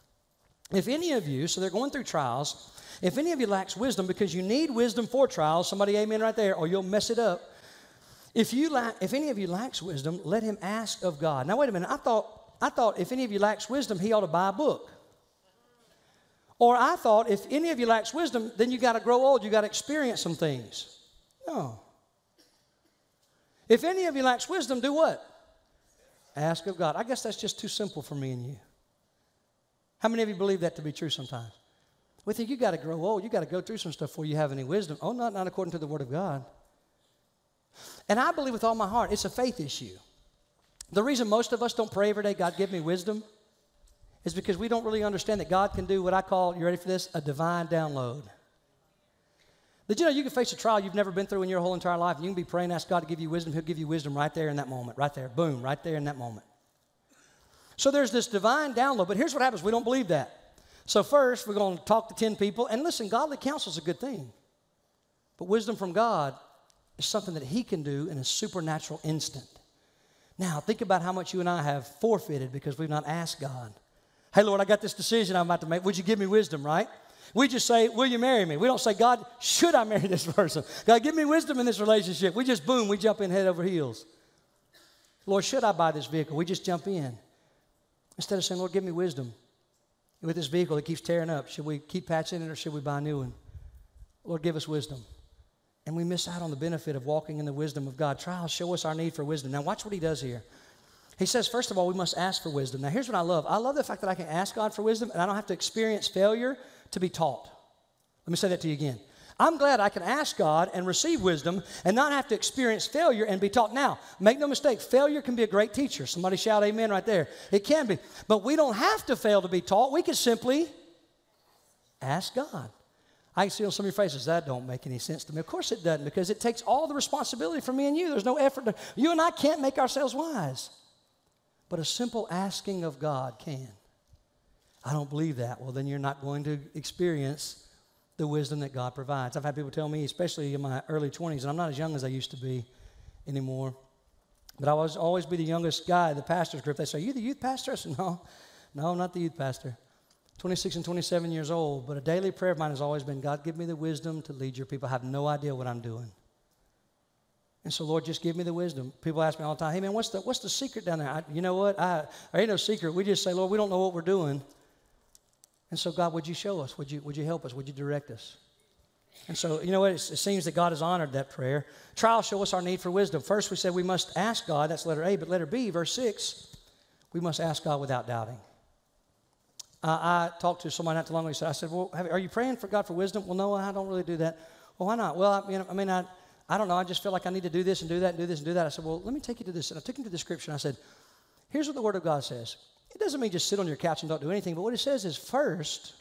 If any of you, so they're going through trials, if any of you lacks wisdom, because you need wisdom for trials, somebody amen right there, or you'll mess it up. If any of you lacks wisdom, let him ask of God. Now, wait a minute. I thought if any of you lacks wisdom, he ought to buy a book. Or I thought if any of you lacks wisdom, then you got to grow old. You got to experience some things. No. If any of you lacks wisdom, do what? Ask of God. I guess that's just too simple for me and you. How many of you believe that to be true sometimes? We think you got to grow old. You got to go through some stuff before you have any wisdom. Oh, not according to the Word of God. And I believe with all my heart, it's a faith issue. The reason most of us don't pray every day, God, give me wisdom, is because we don't really understand that God can do what I call, you ready for this, a divine download. Did you know you can face a trial you've never been through in your whole entire life, and you can be praying, ask God to give you wisdom. He'll give you wisdom right there in that moment, right there, boom, right there in that moment. So there's this divine download, but here's what happens. We don't believe that. So first, we're going to talk to 10 people, and listen, godly counsel is a good thing. But wisdom from God is something that He can do in a supernatural instant. Now, think about how much you and I have forfeited because we've not asked God. Hey, Lord, I got this decision I'm about to make. Would you give me wisdom, right? We just say, will you marry me? We don't say, God, should I marry this person? God, give me wisdom in this relationship. We just, boom, we jump in head over heels. Lord, should I buy this vehicle? We just jump in. Instead of saying, Lord, give me wisdom. With this vehicle that keeps tearing up, should we keep patching it or should we buy a new one? Lord, give us wisdom. And we miss out on the benefit of walking in the wisdom of God. Trials show us our need for wisdom. Now, watch what He does here. He says, first of all, we must ask for wisdom. Now, here's what I love. I love the fact that I can ask God for wisdom and I don't have to experience failure to be taught. Let me say that to you again. I'm glad I can ask God and receive wisdom and not have to experience failure and be taught. Now, make no mistake, failure can be a great teacher. Somebody shout amen right there. It can be. But we don't have to fail to be taught. We can simply ask God. I can see on some of your faces, that don't make any sense to me. Of course it doesn't, because it takes all the responsibility from me and you. There's no effort. You and I can't make ourselves wise. But a simple asking of God can. I don't believe that. Well, then you're not going to experience the wisdom that God provides. I've had people tell me, especially in my early 20s, and I'm not as young as I used to be anymore, but I was always be the youngest guy in the pastor's group. They say, are you the youth pastor? I said, no, not the youth pastor. 26 and 27 years old, but a daily prayer of mine has always been, God, give me the wisdom to lead your people. I have no idea what I'm doing. And so, Lord, just give me the wisdom. People ask me all the time, hey, man, what's the secret down there? You know what? There ain't no secret. We just say, Lord, we don't know what we're doing. And so, God, would you show us? Would you help us? Would you direct us? And so, you know what? It seems that God has honored that prayer. Trials show us our need for wisdom. First, we said we must ask God. That's letter A. But letter B, verse 6, we must ask God without doubting. I talked to somebody not too long ago. He said, I said, well, are you praying for God for wisdom? Well, no, I don't really do that. Well, why not? Well, I don't know. I just feel like I need to do this and do that and do this and do that. I said, well, let me take you to this. And I took him to the scripture. And I said, here's what the Word of God says. It doesn't mean just sit on your couch and don't do anything. But what it says is first,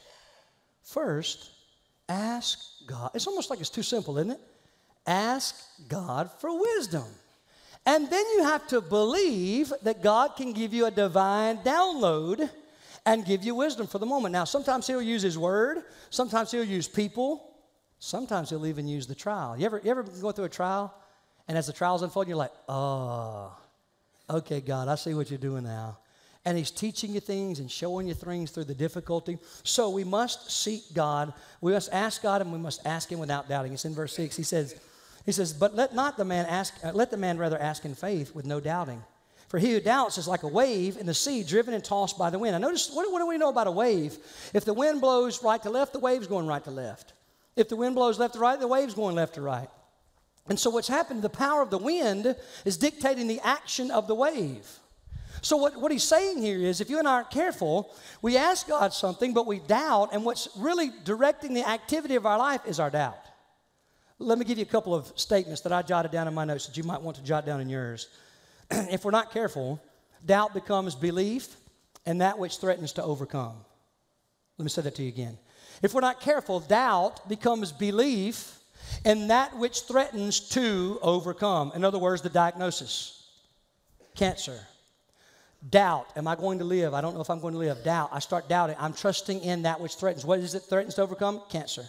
ask God. It's almost like it's too simple, isn't it? Ask God for wisdom. And then you have to believe that God can give you a divine download and give you wisdom for the moment. Now, sometimes He'll use His Word. Sometimes He'll use people. Sometimes He'll even use the trial. You ever go through a trial, and as the trial's unfolding, you're like, oh, okay, God, I see what you're doing now. And He's teaching you things and showing you things through the difficulty. So we must seek God. We must ask God, and we must ask Him without doubting. It's in verse 6. He says, but let the man rather ask in faith with no doubting. For he who doubts is like a wave in the sea, driven and tossed by the wind. Now notice, what do we know about a wave? If the wind blows right to left, the wave's going right to left. If the wind blows left to right, the wave's going left to right. And so what's happened, the power of the wind is dictating the action of the wave. So what he's saying here is, if you and I aren't careful, we ask God something, but we doubt, and what's really directing the activity of our life is our doubt. Let me give you a couple of statements that I jotted down in my notes that you might want to jot down in yours. If we're not careful, doubt becomes belief and that which threatens to overcome. Let me say that to you again. If we're not careful, doubt becomes belief and that which threatens to overcome. In other words, the diagnosis. Cancer. Doubt. Am I going to live? I don't know if I'm going to live. Doubt. I start doubting. I'm trusting in that which threatens. What is it threatens to overcome? Cancer.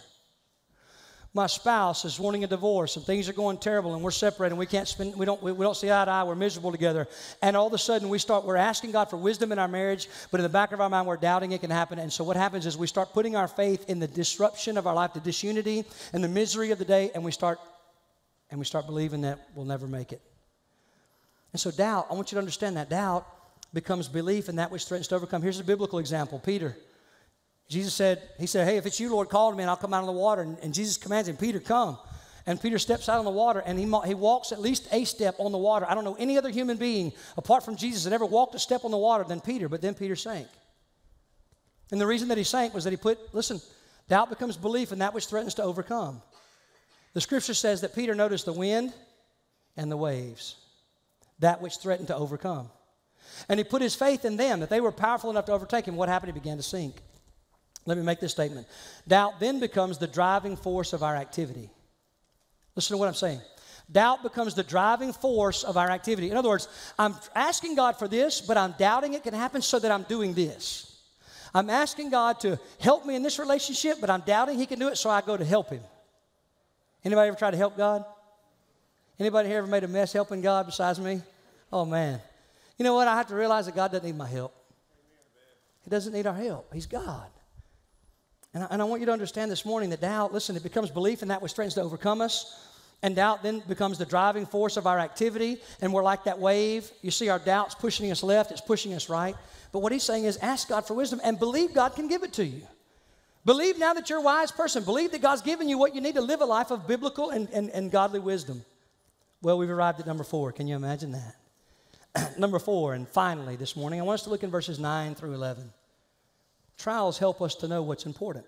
My spouse is wanting a divorce and things are going terrible and we're separated and we don't see eye to eye, we're miserable together. And all of a sudden we're asking God for wisdom in our marriage, but in the back of our mind we're doubting it can happen. And so what happens is we start putting our faith in the disruption of our life, the disunity and the misery of the day, and we start believing that we'll never make it. And so doubt, I want you to understand that doubt becomes belief in that which threatens to overcome. Here's a biblical example. Peter. Jesus said, hey, if it's you, Lord, call to me and I'll come out of the water. And Jesus commands him, Peter, come. And Peter steps out on the water and he walks at least a step on the water. I don't know any other human being apart from Jesus that ever walked a step on the water than Peter, but then Peter sank. And the reason that he sank was that doubt becomes belief in that which threatens to overcome. The scripture says that Peter noticed the wind and the waves, that which threatened to overcome. And he put his faith in them, that they were powerful enough to overtake him. What happened? He began to sink. Let me make this statement. Doubt then becomes the driving force of our activity. Listen to what I'm saying. Doubt becomes the driving force of our activity. In other words, I'm asking God for this, but I'm doubting it can happen so that I'm doing this. I'm asking God to help me in this relationship, but I'm doubting he can do it, so I go to help him. Anybody ever try to help God? Anybody here ever made a mess helping God besides me? Oh, man. You know what? I have to realize that God doesn't need my help. He doesn't need our help. He's God. And I want you to understand this morning that doubt, listen, it becomes belief in that which threatens to overcome us. And doubt then becomes the driving force of our activity. And we're like that wave. You see our doubts pushing us left. It's pushing us right. But what he's saying is ask God for wisdom and believe God can give it to you. Believe now that you're a wise person. Believe that God's given you what you need to live a life of biblical and godly wisdom. Well, we've arrived at number 4. Can you imagine that? Number 4, and finally this morning, I want us to look in verses 9 through 11. Trials help us to know what's important.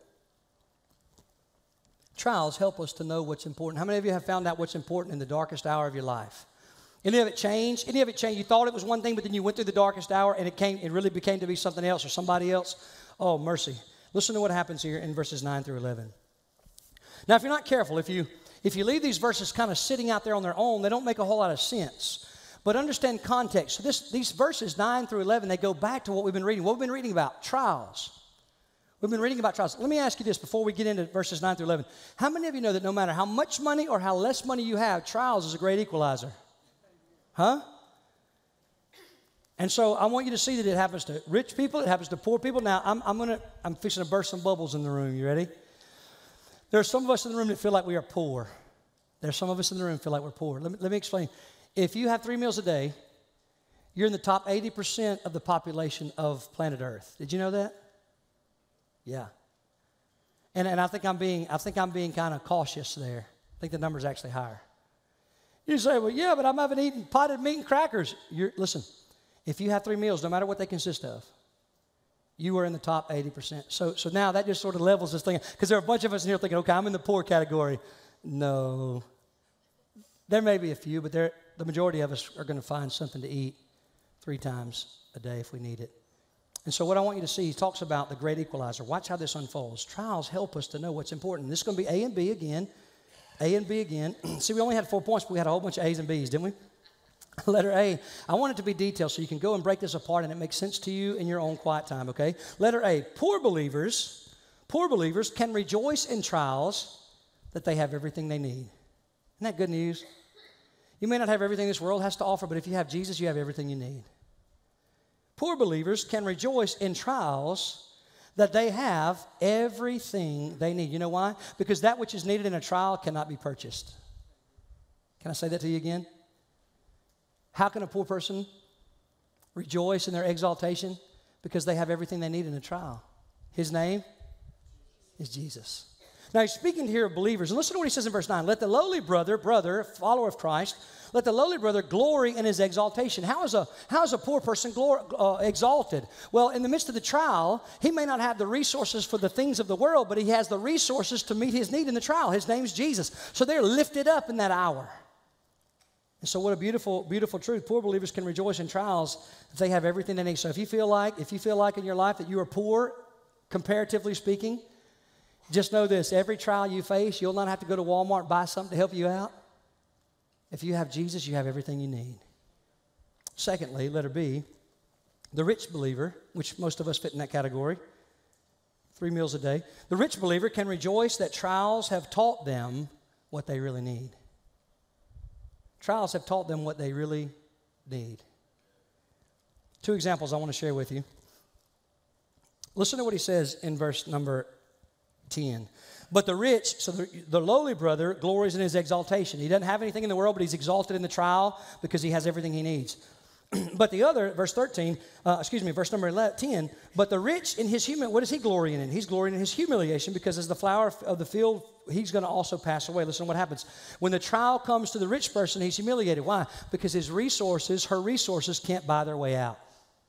Trials help us to know what's important. How many of you have found out what's important in the darkest hour of your life? Any of it changed? Any of it changed? You thought it was one thing, but then you went through the darkest hour and it really became to be something else or somebody else? Oh, mercy. Listen to what happens here in verses 9 through 11. Now, if you're not careful, if you leave these verses kind of sitting out there on their own, they don't make a whole lot of sense. But understand context. So these verses 9 through 11, they go back to what we've been reading. What we've been reading about? Trials. We've been reading about trials. Let me ask you this before we get into verses 9 through 11. How many of you know that no matter how much money or how less money you have, trials is a great equalizer? Huh? And so I want you to see that it happens to rich people, it happens to poor people. Now, I'm fixing to burst some bubbles in the room. You ready? There are some of us in the room that feel like we are poor. There are some of us in the room that feel like we're poor. Let me explain. If you have 3 meals a day, you're in the top 80% of the population of planet Earth. Did you know that? Yeah. And I think I'm being kind of cautious there. I think the number's actually higher. You say, well, yeah, but I'm having eaten potted meat and crackers. Listen, if you have 3 meals, no matter what they consist of, you are in the top 80%. So now that just sort of levels this thing. Because there are a bunch of us in here thinking, okay, I'm in the poor category. No. There may be a few, but the majority of us are going to find something to eat 3 times a day if we need it. And so what I want you to see, he talks about the great equalizer. Watch how this unfolds. Trials help us to know what's important. This is going to be A and B again. A and B again. See, we only had 4 points, but we had a whole bunch of A's and B's, didn't we? Letter A, I want it to be detailed so you can go and break this apart and it makes sense to you in your own quiet time, okay? Letter A, poor believers can rejoice in trials that they have everything they need. Isn't that good news? You may not have everything this world has to offer, but if you have Jesus, you have everything you need. Poor believers can rejoice in trials that they have everything they need. You know why? Because that which is needed in a trial cannot be purchased. Can I say that to you again? How can a poor person rejoice in their exaltation? Because they have everything they need in a trial. His name is Jesus. Now, he's speaking here of believers. And listen to what he says in verse 9. Let the lowly brother, follower of Christ, let the lowly brother glory in his exaltation. How is a poor person exalted? Well, in the midst of the trial, he may not have the resources for the things of the world, but he has the resources to meet his need in the trial. His name's Jesus. So they're lifted up in that hour. And so what a beautiful, beautiful truth. Poor believers can rejoice in trials if they have everything they need. So if you feel like in your life that you are poor, comparatively speaking, just know this, every trial you face, you'll not have to go to Walmart and buy something to help you out. If you have Jesus, you have everything you need. Secondly, letter B, the rich believer, which most of us fit in that category, 3 meals a day. The rich believer can rejoice that trials have taught them what they really need. Trials have taught them what they really need. 2 examples I want to share with you. Listen to what he says in verse number 10. But the rich, so the lowly brother, glories in his exaltation. He doesn't have anything in the world, but he's exalted in the trial because he has everything he needs. But the other, verse number 10, but the rich in his what is he glorying in? He's glorying in his humiliation because as the flower of the field, he's going to also pass away. Listen to what happens. When the trial comes to the rich person, he's humiliated. Why? Because her resources can't buy their way out.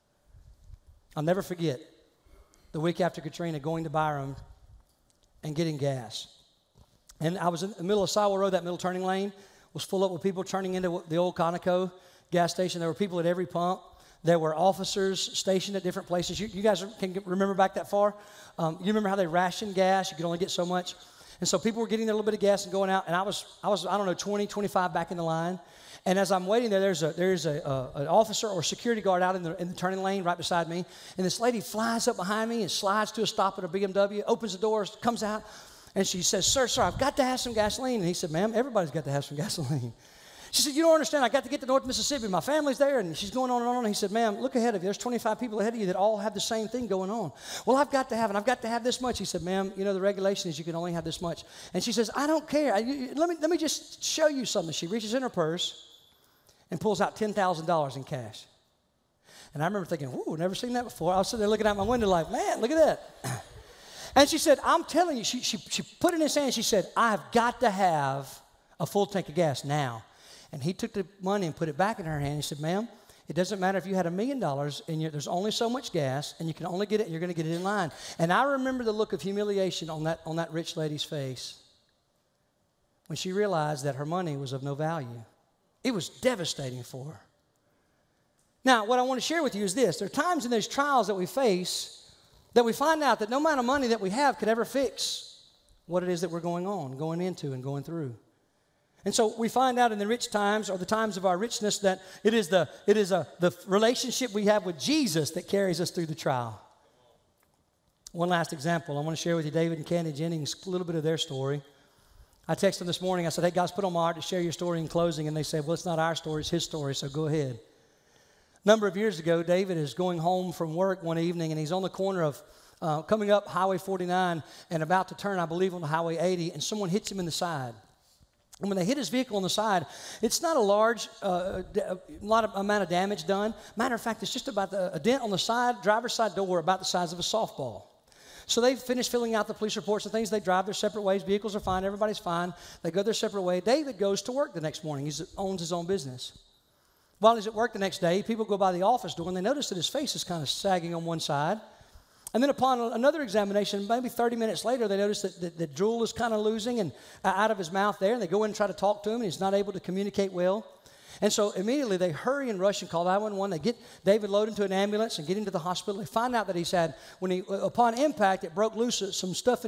I'll never forget the week after Katrina going to Byram and getting gas. And I was in the middle of Sywell Road, that middle turning lane, was full up with people turning into the old Conoco gas station. There were people at every pump. There were officers stationed at different places. You guys can remember back that far? You remember how they rationed gas? You could only get so much. And so people were getting their little bit of gas and going out. And I was I don't know, 20, 25 back in the line. And as I'm waiting there, there's an officer or security guard out in the turning lane right beside me. And this lady flies up behind me and slides to a stop at a BMW, opens the doors, comes out, and she says, sir, I've got to have some gasoline. And he said, ma'am, everybody's got to have some gasoline. She said, you don't understand. I got to get to North Mississippi. My family's there. And she's going on and on. And he said, ma'am, look ahead of you. There's 25 people ahead of you that all have the same thing going on. Well, I've got to have it. I've got to have this much. He said, ma'am, you know, the regulation is you can only have this much. And she says, I don't care. Let me just show you something. She reaches in her purse and pulls out $10,000 in cash. And I remember thinking, ooh, never seen that before. I was sitting there looking out my window like, man, look at that. And she said, I'm telling you, she put it in his hand. She said, I've got to have a full tank of gas now. And he took the money and put it back in her hand. He said, ma'am, it doesn't matter if you had $1 million and there's only so much gas and you can only get it and you're going to get it in line. And I remember the look of humiliation on that rich lady's face when she realized that her money was of no value. It was devastating for her. Now, what I want to share with you is this. There are times in those trials that we face that we find out that no amount of money that we have could ever fix what it is that we're going into and going through. And so we find out in the rich times or the times of our richness that it is the relationship we have with Jesus that carries us through the trial. One last example. I want to share with you David and Candy Jennings, a little bit of their story. I texted them this morning. I said, hey, guys, put on my heart to share your story in closing. And they said, well, it's not our story, it's his story, so go ahead. A number of years ago, David is going home from work one evening, and he's on the corner of coming up Highway 49 and about to turn, I believe, on Highway 80, and someone hits him in the side. And when they hit his vehicle on the side, it's not a large amount of damage done. Matter of fact, it's just about a dent on the side, driver's side door about the size of a softball. So they've finished filling out the police reports and things. They drive their separate ways. Vehicles are fine. Everybody's fine. They go their separate way. David goes to work the next morning. He owns his own business. While he's at work the next day, people go by the office door and they notice that his face is kind of sagging on one side. And then upon another examination, maybe 30 minutes later, they notice that the drool is kind of losing and out of his mouth there. And they go in and try to talk to him, and he's not able to communicate well. And so immediately they hurry and rush and call 911. They get David loaded into an ambulance and get him to the hospital. They find out that he's had, upon impact, it broke loose some stuff in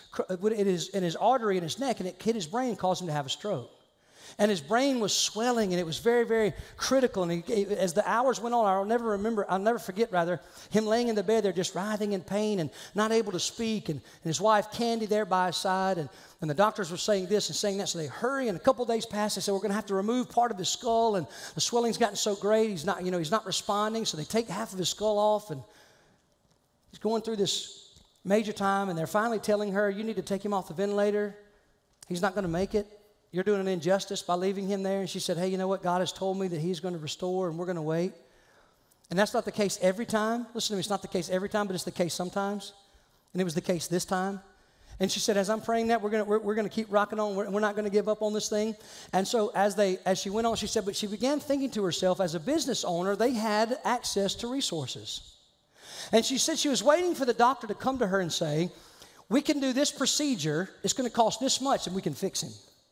his artery in his neck, and it hit his brain and caused him to have a stroke. And his brain was swelling, and it was very, very critical. And as the hours went on, I'll never forget him laying in the bed there just writhing in pain and not able to speak. And his wife, Candy, there by his side. And the doctors were saying this and saying that. So they hurry, and a couple of days passed. They said, we're going to have to remove part of his skull. And the swelling's gotten so great, he's not responding. So they take half of his skull off, and he's going through this major time. And they're finally telling her, you need to take him off the ventilator. He's not going to make it. You're doing an injustice by leaving him there. And she said, hey, you know what? God has told me that he's going to restore, and we're going to wait. And that's not the case every time. Listen to me, it's not the case every time, but it's the case sometimes. And it was the case this time. And she said, as I'm praying that, we're going to keep rocking on. We're not going to give up on this thing. And so as she went on, she said, but she began thinking to herself, as a business owner, they had access to resources. And she said she was waiting for the doctor to come to her and say, we can do this procedure. It's going to cost this much, and we can fix him.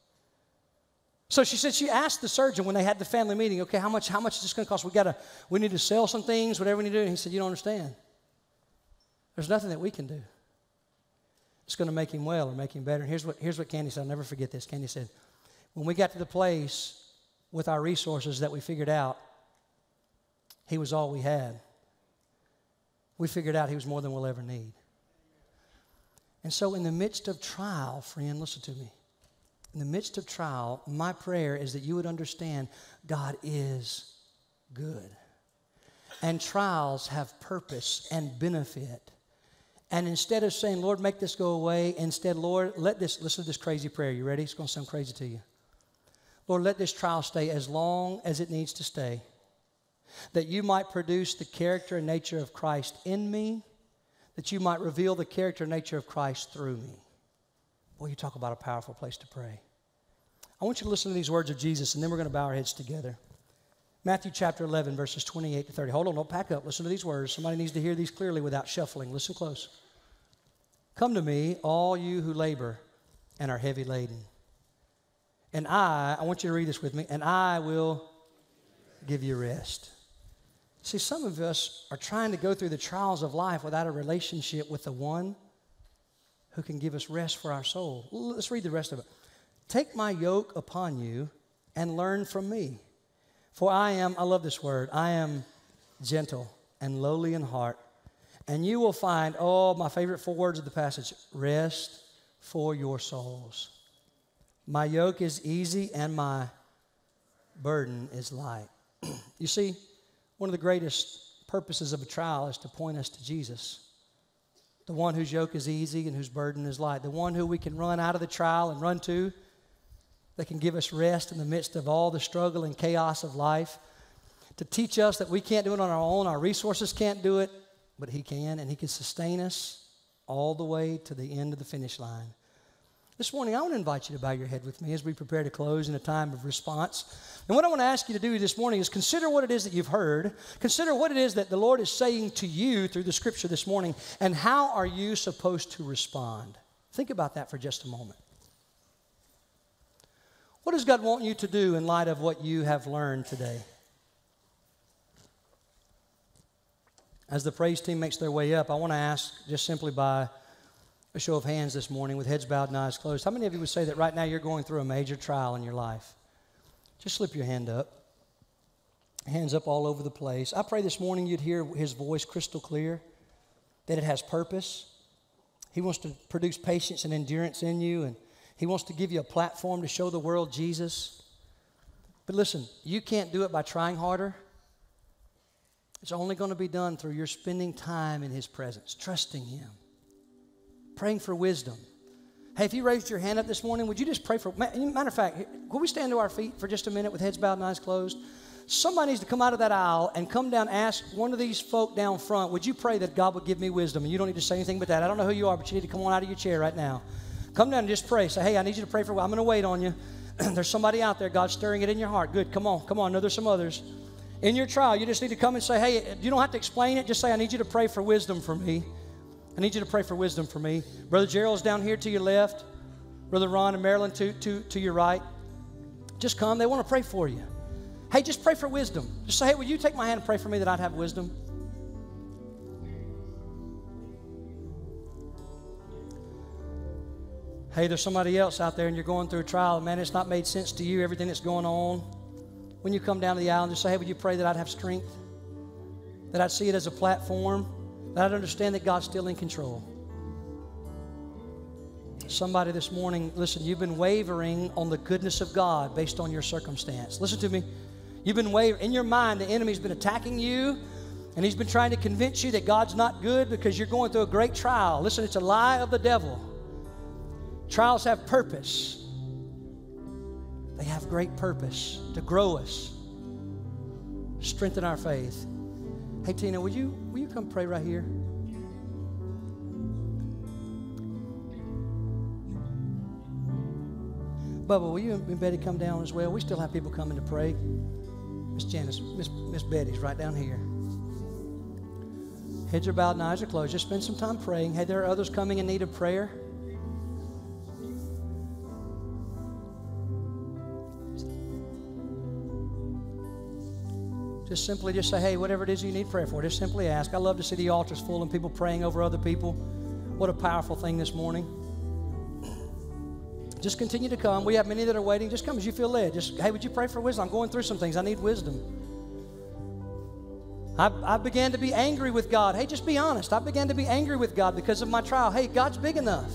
So she said she asked the surgeon when they had the family meeting, okay, how much is this going to cost? We need to sell some things, whatever we need to do. And he said, you don't understand. There's nothing that we can do. It's going to make him well or make him better. And here's what Candy said. I'll never forget this. Candy said, when we got to the place with our resources that we figured out, he was all we had. We figured out he was more than we'll ever need. And so in the midst of trial, friend, listen to me. In the midst of trial, my prayer is that you would understand God is good. And trials have purpose and benefit. And instead of saying, Lord, make this go away, instead, Lord, listen to this crazy prayer. You ready? It's going to sound crazy to you. Lord, let this trial stay as long as it needs to stay, that you might produce the character and nature of Christ in me, that you might reveal the character and nature of Christ through me. Boy, you talk about a powerful place to pray. I want you to listen to these words of Jesus, and then we're going to bow our heads together. Matthew chapter 11, verses 28 to 30. Hold on, don't pack up. Listen to these words. Somebody needs to hear these clearly without shuffling. Listen close. Come to me, all you who labor and are heavy laden, And I want you to read this with me, and I will give you rest. See, some of us are trying to go through the trials of life without a relationship with the one who can give us rest for our soul. Let's read the rest of it. Take my yoke upon you and learn from me. For I love this word, I am gentle and lowly in heart. And you will find, my favorite 4 words of the passage, rest for your souls. My yoke is easy and my burden is light. You see, one of the greatest purposes of a trial is to point us to Jesus, the one whose yoke is easy and whose burden is light, the one who we can run out of the trial and run to, that can give us rest in the midst of all the struggle and chaos of life, to teach us that we can't do it on our own, our resources can't do it, but He can, and He can sustain us all the way to the end of the finish line. This morning, I want to invite you to bow your head with me as we prepare to close in a time of response. And what I want to ask you to do this morning is consider what it is that you've heard. Consider what it is that the Lord is saying to you through the Scripture this morning, and how are you supposed to respond? Think about that for just a moment. What does God want you to do in light of what you have learned today? As the praise team makes their way up, I want to ask just simply by a show of hands this morning with heads bowed and eyes closed. How many of you would say that right now you're going through a major trial in your life? Just slip your hand up. Hands up all over the place. I pray this morning you'd hear His voice crystal clear, that it has purpose. He wants to produce patience and endurance in you, and He wants to give you a platform to show the world Jesus. But listen, you can't do it by trying harder. It's only going to be done through your spending time in His presence, trusting Him, praying for wisdom. Hey, if you raised your hand up this morning, would you just pray for, matter of fact, will we stand to our feet for just a minute with heads bowed and eyes closed? Somebody needs to come out of that aisle and come down, ask one of these folk down front, would you pray that God would give me wisdom? And you don't need to say anything but that. I don't know who you are, but you need to come on out of your chair right now. Come down and just pray. Say, hey, I need you to pray for, I'm going to wait on you. There's somebody out there, God's stirring it in your heart. Good, come on. I know there's some others. In your trial, you just need to come and say, hey, you don't have to explain it. Just say, I need you to pray for wisdom for me. I need you to pray for wisdom for me. Brother Gerald's down here to your left. Brother Ron and Marilyn to your right. Just come. They want to pray for you. Hey, just pray for wisdom. Just say, hey, will you take my hand and pray for me that I'd have wisdom? Hey, there's somebody else out there and you're going through a trial. Man, it's not made sense to you, everything that's going on. When you come down to the aisle and just say, hey, would you pray that I'd have strength? That I'd see it as a platform? That I'd understand that God's still in control? Somebody this morning, listen, you've been wavering on the goodness of God based on your circumstance. Listen to me. You've been wavering. In your mind, the enemy's been attacking you, and he's been trying to convince you that God's not good because you're going through a great trial. Listen, it's a lie of the devil. Trials have purpose. They have great purpose to grow us, strengthen our faith. Hey, Tina, will you come pray right here? Bubba, will you and Betty come down as well? We still have people coming to pray. Miss Janice, Miss Betty's right down here. Heads are bowed and eyes are closed. Just spend some time praying. Hey, there are others coming in need of prayer. Just simply just say, hey, whatever it is you need prayer for, just simply ask. I love to see the altars full and people praying over other people. What a powerful thing this morning. Just continue to come. We have many that are waiting. Just come as you feel led. Just, hey, would you pray for wisdom? I'm going through some things. I need wisdom. I began to be angry with God. Hey, just be honest. I began to be angry with God because of my trial. Hey, God's big enough.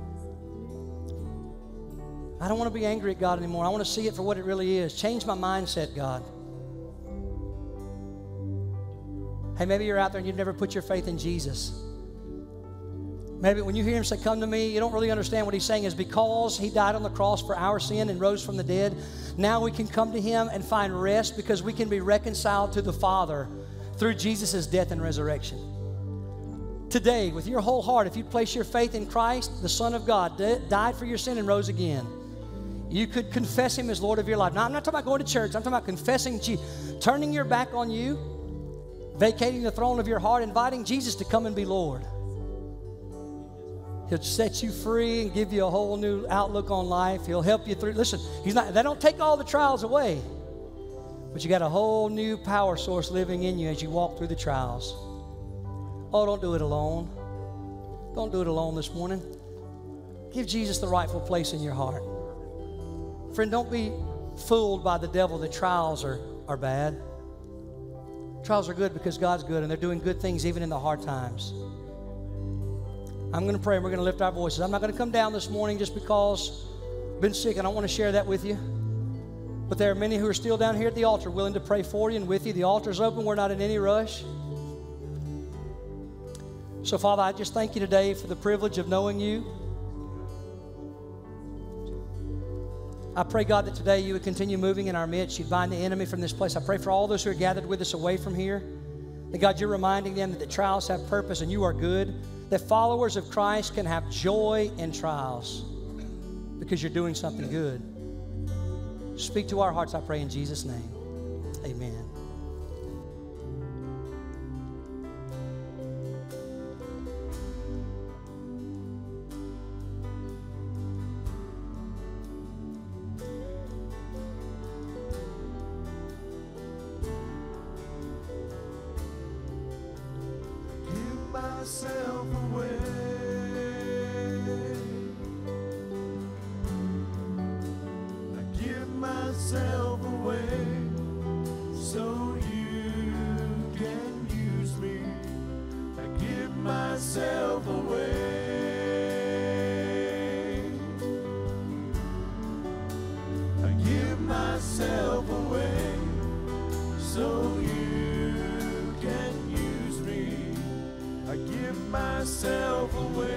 I don't want to be angry at God anymore. I want to see it for what it really is. Change my mindset, God. Hey, maybe you're out there and you've never put your faith in Jesus. Maybe when you hear Him say, come to me, you don't really understand what He's saying is because He died on the cross for our sin and rose from the dead, now we can come to Him and find rest because we can be reconciled to the Father through Jesus' death and resurrection. Today, with your whole heart, if you place your faith in Christ, the Son of God, died for your sin and rose again, you could confess Him as Lord of your life. Now, I'm not talking about going to church. I'm talking about confessing Jesus, turning your back on you, vacating the throne of your heart, inviting Jesus to come and be Lord. He'll set you free and give you a whole new outlook on life. He'll help you through. Listen, they don't take all the trials away, but you got a whole new power source living in you as you walk through the trials. Oh, don't do it alone. Don't do it alone this morning. Give Jesus the rightful place in your heart. Friend, don't be fooled by the devil that trials are bad. Trials are good because God's good, and they're doing good things even in the hard times. I'm going to pray, and we're going to lift our voices. I'm not going to come down this morning just because I've been sick, and I want to share that with you. But there are many who are still down here at the altar willing to pray for you and with you. The altar's open. We're not in any rush. So, Father, I just thank you today for the privilege of knowing you. I pray, God, that today you would continue moving in our midst. You'd bind the enemy from this place. I pray for all those who are gathered with us away from here. That, God, you're reminding them that the trials have purpose and you are good. That followers of Christ can have joy in trials because you're doing something good. Speak to our hearts, I pray, in Jesus' name. Amen. Myself away. I give myself away so you can use me. I give myself away. I give myself away so you can use me. I give myself away.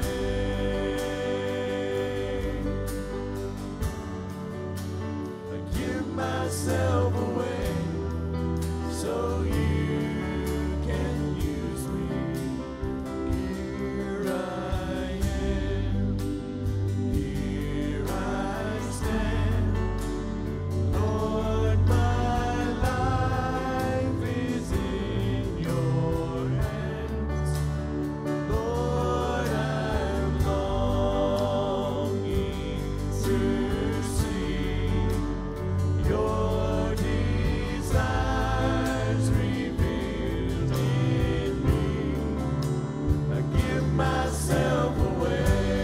I give myself away so you can use me. Here I am, here I stand. Lord, my life is in your hands. Lord, I'm longing to see your desires revealed in me. I give myself away.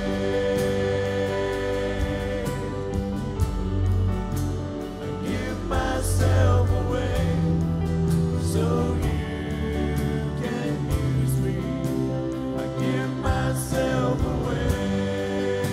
I give myself away so you can use me. I give myself away.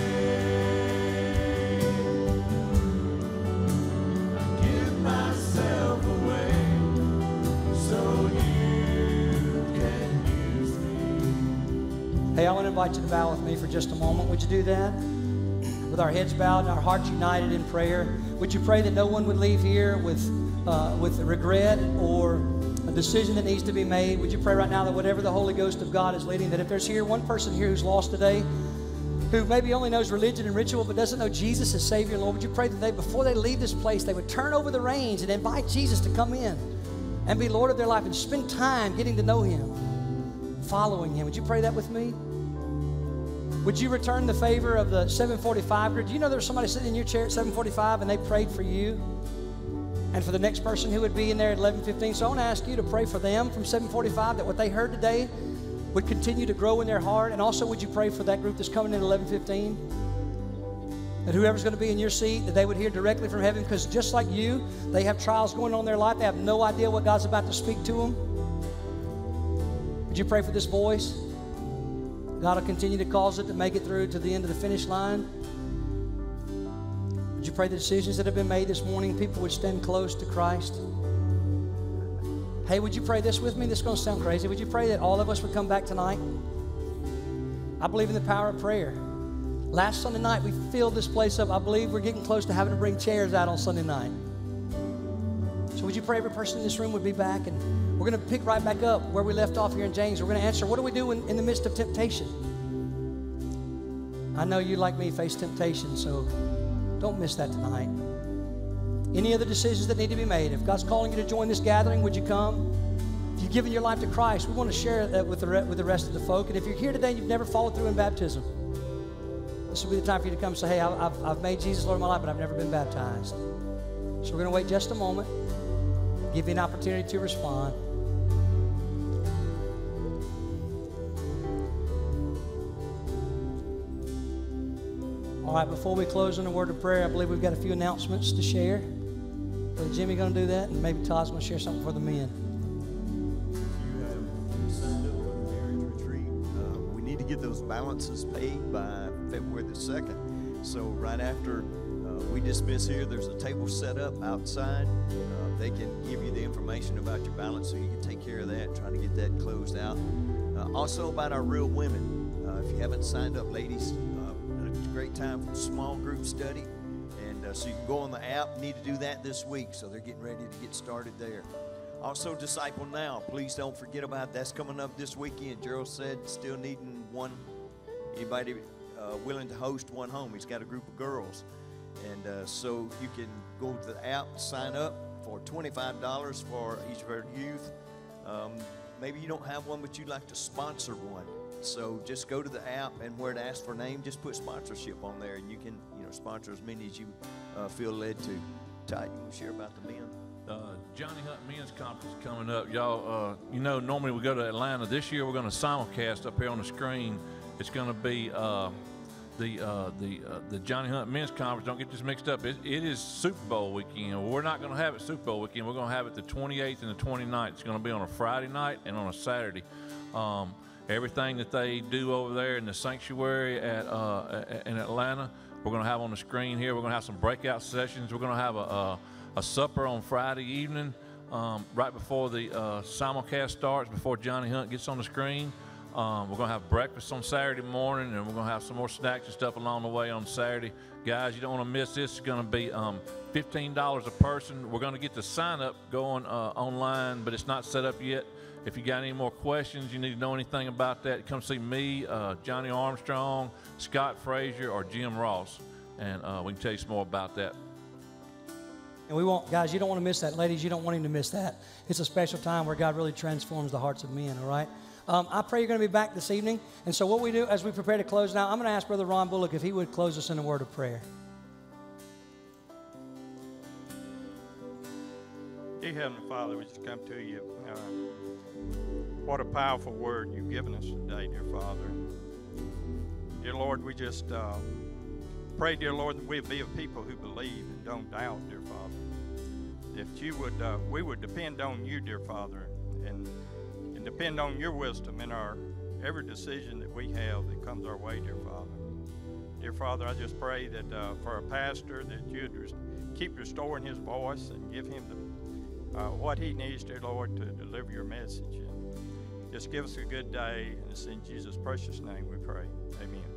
I give myself away so you can use me. Hey, I want to invite you to bow with me for just a moment. Would you do that? With our heads bowed and our hearts united in prayer, would you pray that no one would leave here with regret or a decision that needs to be made? Would you pray right now that whatever the Holy Ghost of God is leading, that if there's here one person here who's lost today, who maybe only knows religion and ritual but doesn't know Jesus as Savior and Lord, would you pray that before they leave this place, they would turn over the reins and invite Jesus to come in and be Lord of their life and spend time getting to know Him, following Him? Would you pray that with me? Would you return the favor of the 745 group? Do you know there's somebody sitting in your chair at 745 and they prayed for you and for the next person who would be in there at 11:15? So I want to ask you to pray for them from 745, that what they heard today would continue to grow in their heart. And also, would you pray for that group that's coming in at 11:15? That whoever's going to be in your seat, that they would hear directly from heaven, because just like you, they have trials going on in their life. They have no idea what God's about to speak to them. Would you pray for this voice? God will continue to cause it to make it through to the end of the finish line. Would you pray the decisions that have been made this morning, people would stand close to Christ? Hey, would you pray this with me? This is going to sound crazy. Would you pray that all of us would come back tonight? I believe in the power of prayer. Last Sunday night, we filled this place up. I believe we're getting close to having to bring chairs out on Sunday night. So would you pray every person in this room would be back? And we're going to pick right back up where we left off here in James. We're going to answer, what do we do in the midst of temptation? I know you, like me, face temptation, so don't miss that tonight. Any other decisions that need to be made? If God's calling you to join this gathering, would you come? If you've given your life to Christ, we want to share that with the rest of the folk. And if you're here today and you've never followed through in baptism, this will be the time for you to come and say, hey, I've made Jesus Lord of my life, but I've never been baptized. So we're going to wait just a moment, give you an opportunity to respond. All right, before we close in a word of prayer, I believe we've got a few announcements to share. Brother Jimmy going to do that, and maybe Todd's going to share something for the men. You have signed up for the marriage retreat. We need to get those balances paid by February the 2nd. So right after we dismiss here, there's a table set up outside. They can give you the information about your balance so you can take care of that, trying to get that closed out. Also about our Real Women. If you haven't signed up, ladies, it's a great time for small group study. And so you can go on the app. Need to do that this week. So they're getting ready to get started there. Also, Disciple Now. Please don't forget about that's coming up this weekend. Gerald said still needing one. Anybody willing to host one home? He's got a group of girls. And so you can go to the app, sign up for $25 for each of our youth. Maybe you don't have one, but you'd like to sponsor one. So just go to the app, and where it asks for name, just put sponsorship on there, and you can sponsor as many as you feel led to. Todd, you want to share about the men? Johnny Hunt Men's Conference is coming up. Y'all, normally we go to Atlanta. This year we're going to simulcast up here on the screen. It's going to be the Johnny Hunt Men's Conference. Don't get this mixed up. It is Super Bowl weekend. We're not going to have it Super Bowl weekend. We're going to have it the 28th and the 29th. It's going to be on a Friday night and on a Saturday. Everything that they do over there in the sanctuary in Atlanta, we're going to have on the screen here. We're going to have some breakout sessions. We're going to have a supper on Friday evening right before the simulcast starts, before Johnny Hunt gets on the screen. We're going to have breakfast on Saturday morning, and we're going to have some more snacks and stuff along the way on Saturday. Guys, you don't want to miss this. It's going to be $15 a person. We're going to get the sign-up going online, but it's not set up yet. If you got any more questions, you need to know anything about that, come see me, Johnny Armstrong, Scott Frazier, or Jim Ross, and we can tell you some more about that. And we won't, guys, you don't want to miss that. Ladies, you don't want him to miss that. It's a special time where God really transforms the hearts of men, all right? I pray you're going to be back this evening. And so what we do as we prepare to close now, I'm going to ask Brother Ron Bullock if he would close us in a word of prayer. Dear Heavenly Father, we just come to you. What a powerful word you've given us today, dear Father. Dear Lord, we just pray, dear Lord, that we'll be a people who believe and don't doubt, dear Father. That you would, we would depend on you, dear Father, and depend on your wisdom in our every decision that we have that comes our way, dear Father. Dear Father, I just pray that for our pastor, that you'd keep restoring his voice and give him what he needs, dear Lord, to deliver your message. And just give us a good day, and it's in Jesus' precious name we pray. Amen.